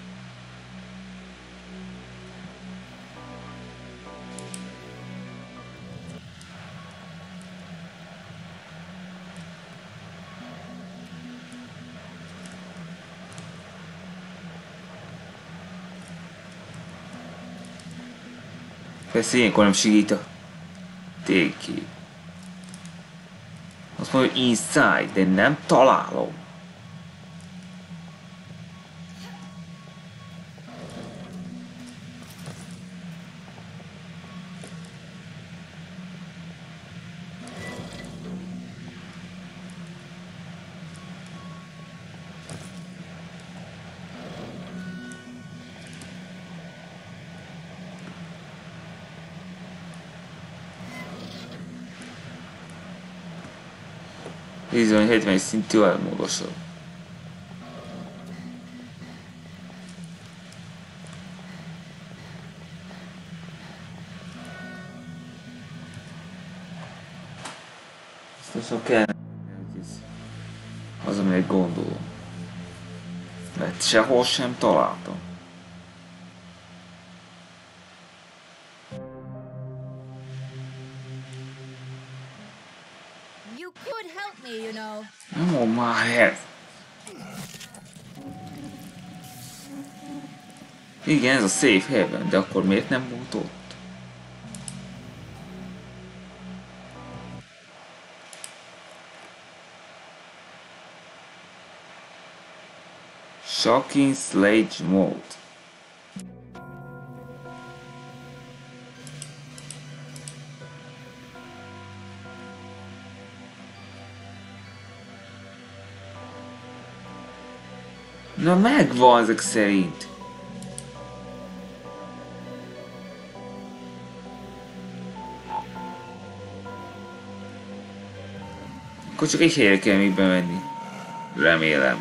Persze ilyenkor nem segít a térkép. Azt mondja, hogy inside, de nem találom. Bizony, hetven szintű elmódosod. Biztosan kell, az, amire gondolom. Mert sehol sem találtam. You could help me, you know. Nem mond már ez. Igen, ez a safe haven, de akkor miért nem volt ott? Shocking Sledge Mode. Na megvan ezek szerint. Akkor csak egy helyre kell még bemenni. Remélem.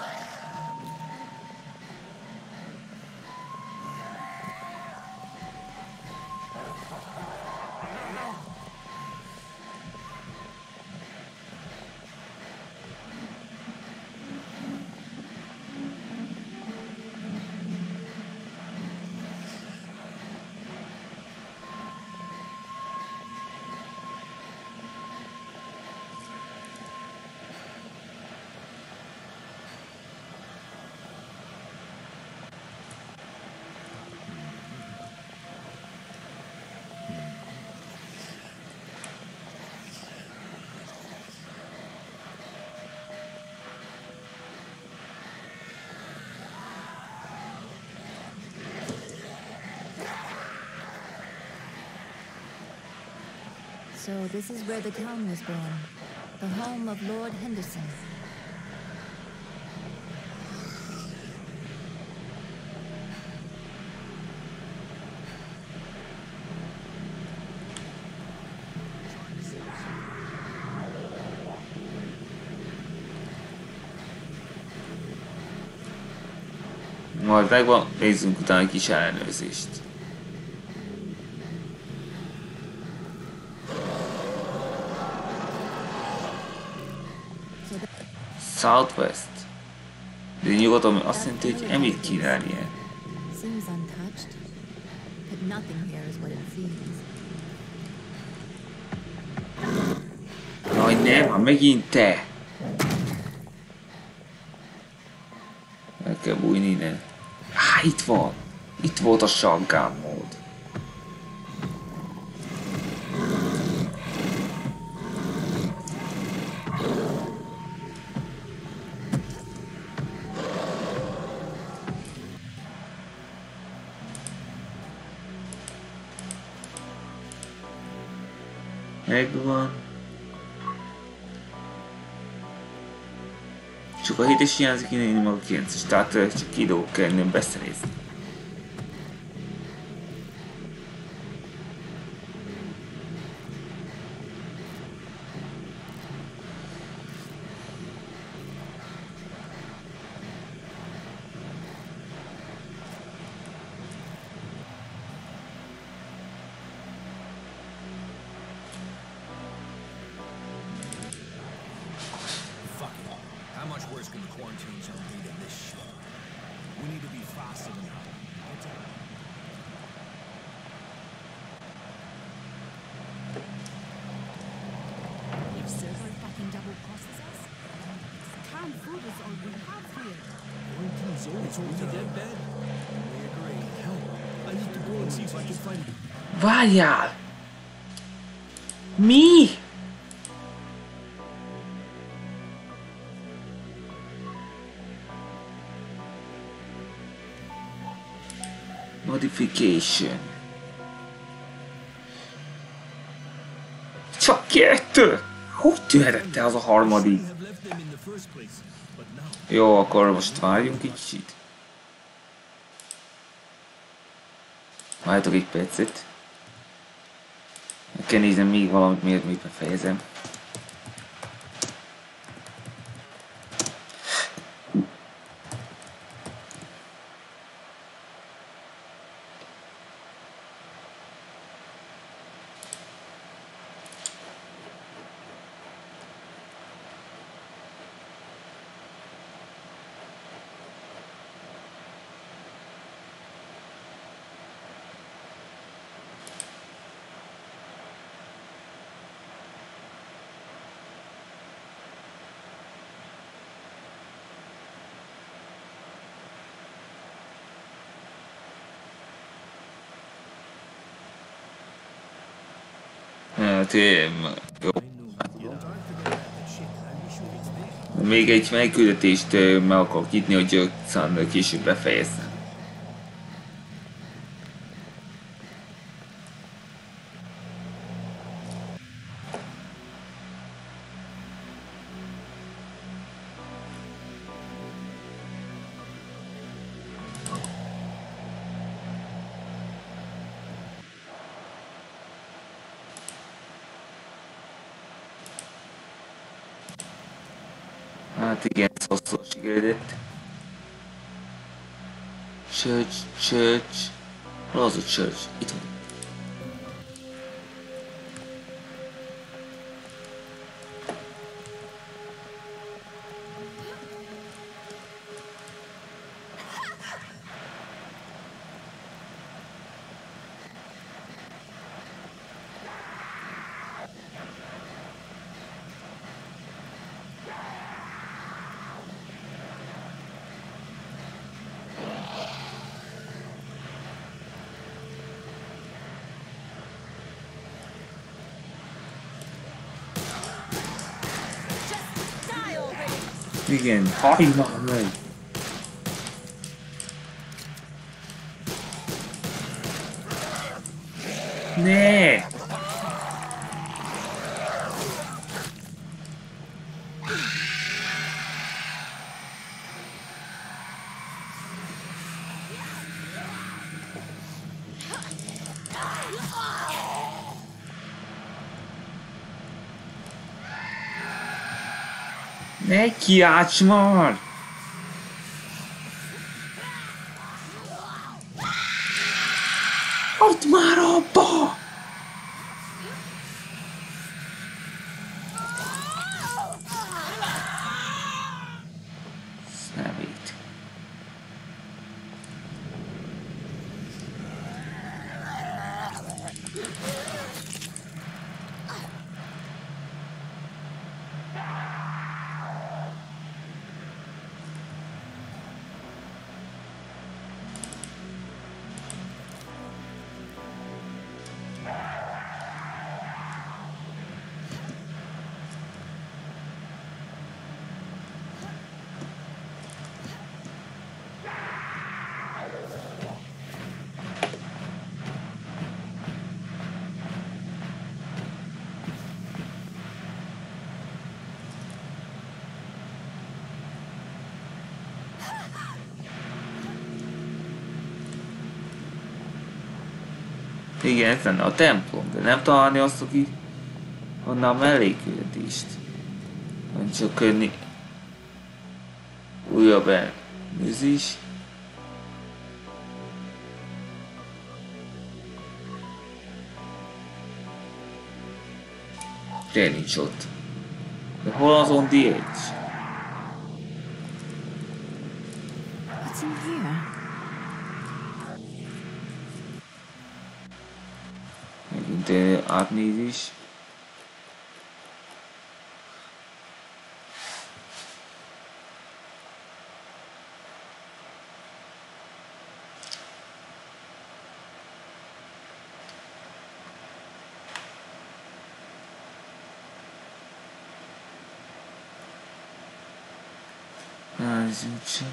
So this is where the town was born. The home of Lord Henderson. Majd megvan, nézzünk utána egy kis ellenőrzést. Southwest. De nyugaton azt jelenti, hogy Emit kéne lennie. Seems untouched, but nothing here is what it seems. Jaj nem, ha megint te! El kell bújni innen. Há, itt van! Itt volt a shotgun mód. Megvan. Csak a hétes hiányzik innen, én meg a kilences, tehát csak két dolgok kell nem beszerezni. Várjál! Mi? Modification. Csak kettő? Hogy tűhetett az a harmadik? Jó, akkor most várjunk egy kicsit. Várjátok egy percet. Meg kell néznem még valamit, miért még befejezem. Hát, jó. Még egy megküldetést meg akarok nyitni, hogy aztán később befejezzem. Hát igen, szó sikerült. Church, church. Hol az a church? Itt van. Igen, hajnal meg! Ne! Ne kiálts már! Hagyd már abba! Szemét. Igen, ez lenne a templom, de nem találni azt, aki onnan mellékültést. Van csak könni. Újabb elnézés. De nincs ott. De hol az on the edge? What's in here? Megint egy átnézés. Nézzük csak.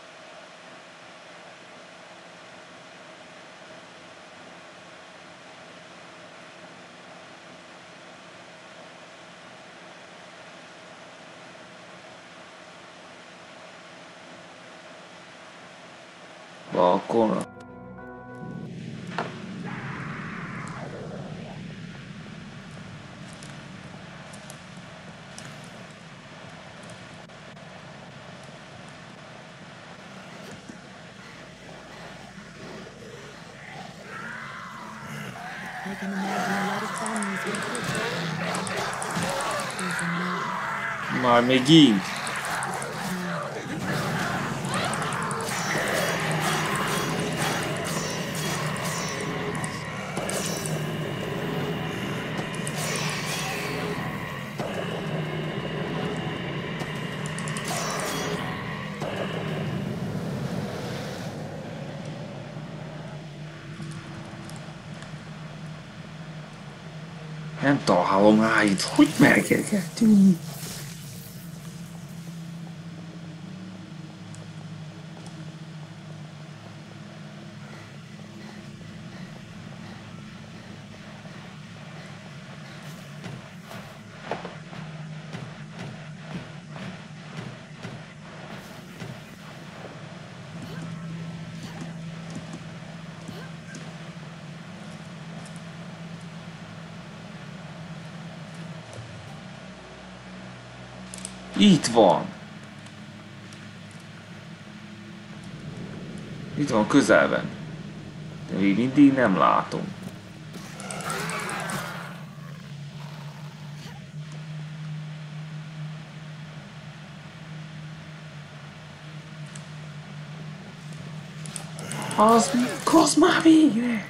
Balkonra. I can imagine a lot of families with kids. There's a man. Már megint. Nem találom rá itt, hogy merkedhetünk. Itt van. Itt van közelben. De még mindig nem látom. Az kosz már végre!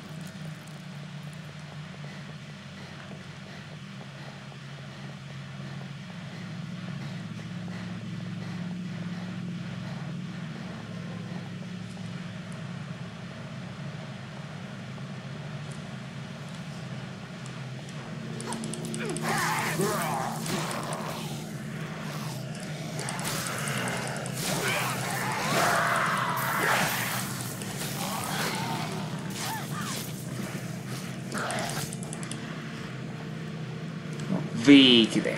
Végre!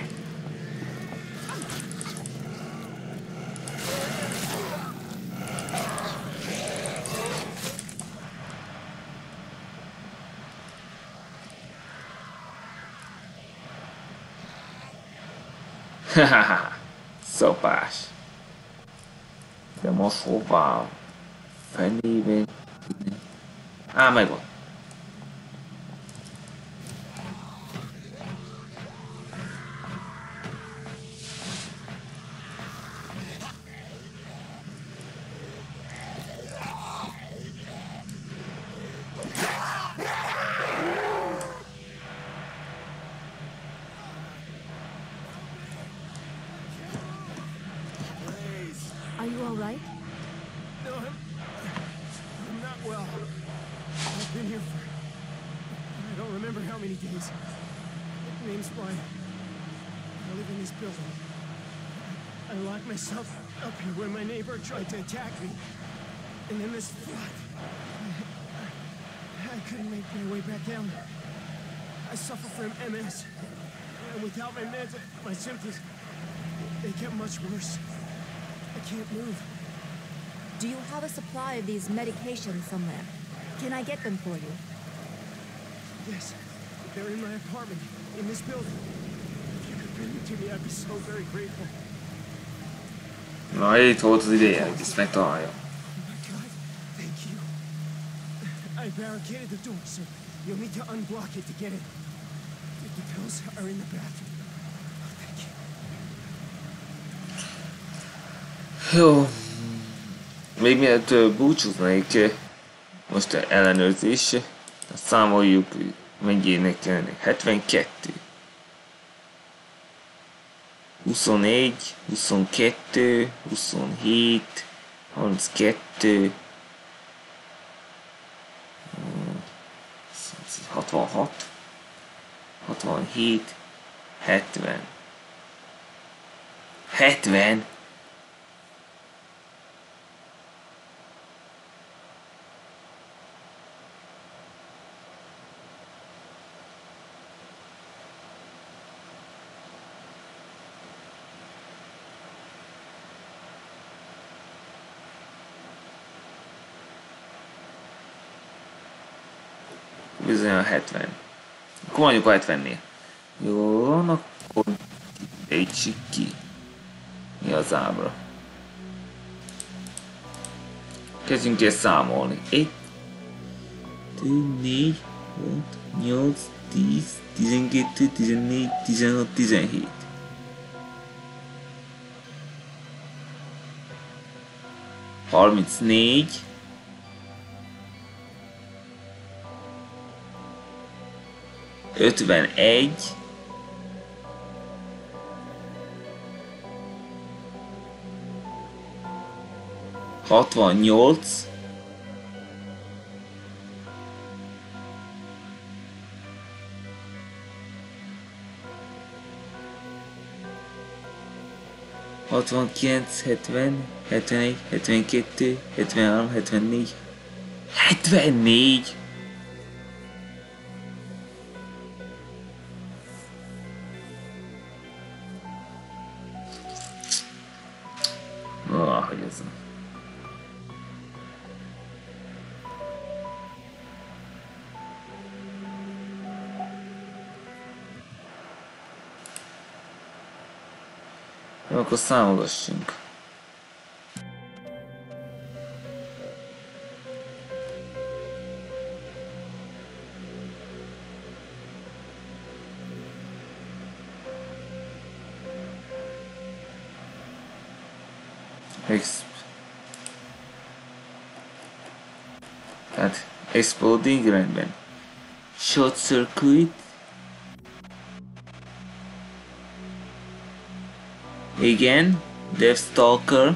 Hahaha, szopás. De most hová? Fenében? Á, megvan. Are you all right? No, I'm, I'm not well. I've been here for, I don't remember how many days. Name's Brian. I live in this building. I locked myself up here when my neighbor tried to attack me. And then this flood. I, I couldn't make my way back down. I suffer from M S. And without my meds, my symptoms, they get much worse. I can't move. Do you have a supply of these medications somewhere? Can I get them for you? Yes, they're in my apartment, in this building. If you could bring them to me, I'd be so very grateful. Na, itt volt az ideje, hogy ezt megtalálja. Oh my God, thank you. I barricaded the door, so you'll need to unblock it to get in. The, the pills are in the bathroom. Oh, thank you. Jó. Még mielőtt búcsúznék, most ellenőrzés. Számoljuk, mennyinek kellene. hetvenkettő. huszonnégy, huszonkettő, huszonhét, harminckettő, hatvanhat, hatvanhét, hetven. hetven! Bizony a hetven. Akkor mondjuk a hetvennél. Jó van, akkor ejtsük ki. Mi az ábra? Kezdjünk el számolni. egy, négy, öt, nyolc, tíz, tizenkettő, tizennégy, tizenhat, tizenhét. harmincnégy. ötvenegy, hatvannyolc, hatvankilenc, hetven, hetvenegy, hetvenkettő, hetvenhárom, hetvennégy, hetvennégy! Ah, hogy ez... Akkor számolgassunk. Exp Tehát exploding rendben. Short circuit. Igen, Deathstalker.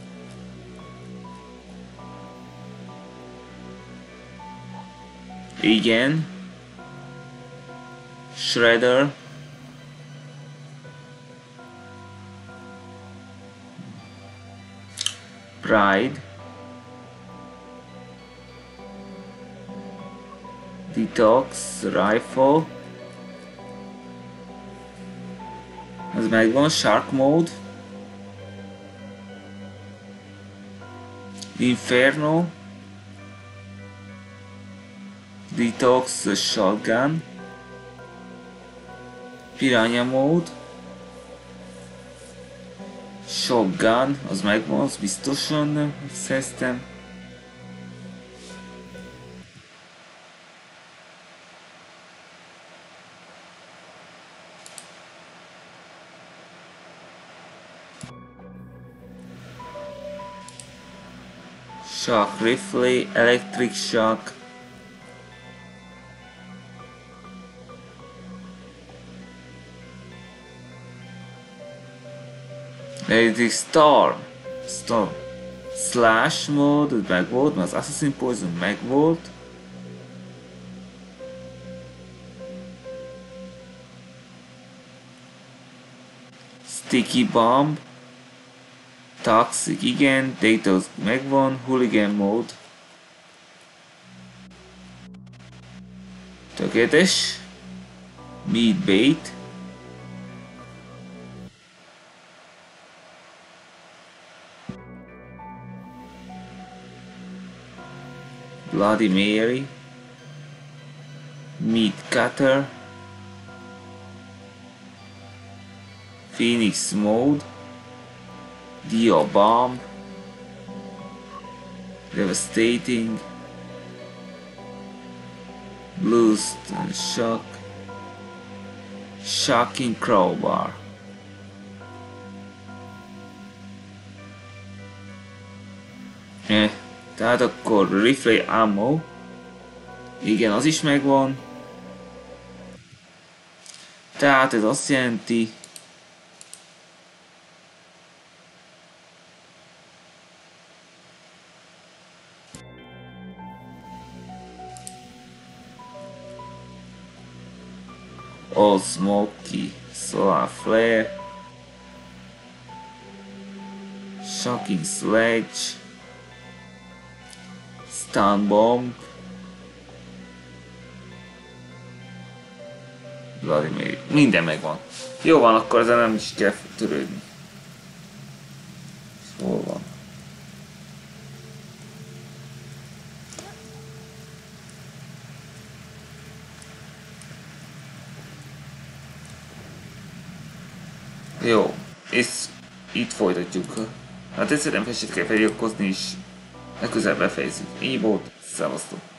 Igen. Shredder. Pride. Detox, Rifle. Ez megvan, Shark Mode. Inferno. Detox, Shotgun. Piranha Mode. Shotgun, az megvan, az biztosan szereztem. Shock Rifle, Electric Shock. Electric Storm. Storm. Slash Mode, ez meg volt, mert az Assassin Poison meg volt. Sticky Bomb. Toxic, igen, Data megvan, Hooligan Mode. Tökéletes. Meat Bait. Bloody Mary. Meat Cutter. Phoenix Mode. Dio Bomb. Devastating. Blust and Shock. Shocking Crowbar. Eh, tehát akkor Rifle Ammo. Igen, az is megvan. Tehát ez azt jelenti, All Smoky, Solar Flare, Shocking Sledge, Stun Bomb, Bloody Mary. Minden megvan. Jó van, akkor ezzel nem is kell törődni. Hol van? Jó, és itt folytatjuk. Hát egyszerűen festet kell feliratkozni, és legközelebb befejezzük. Így volt, szevasztok!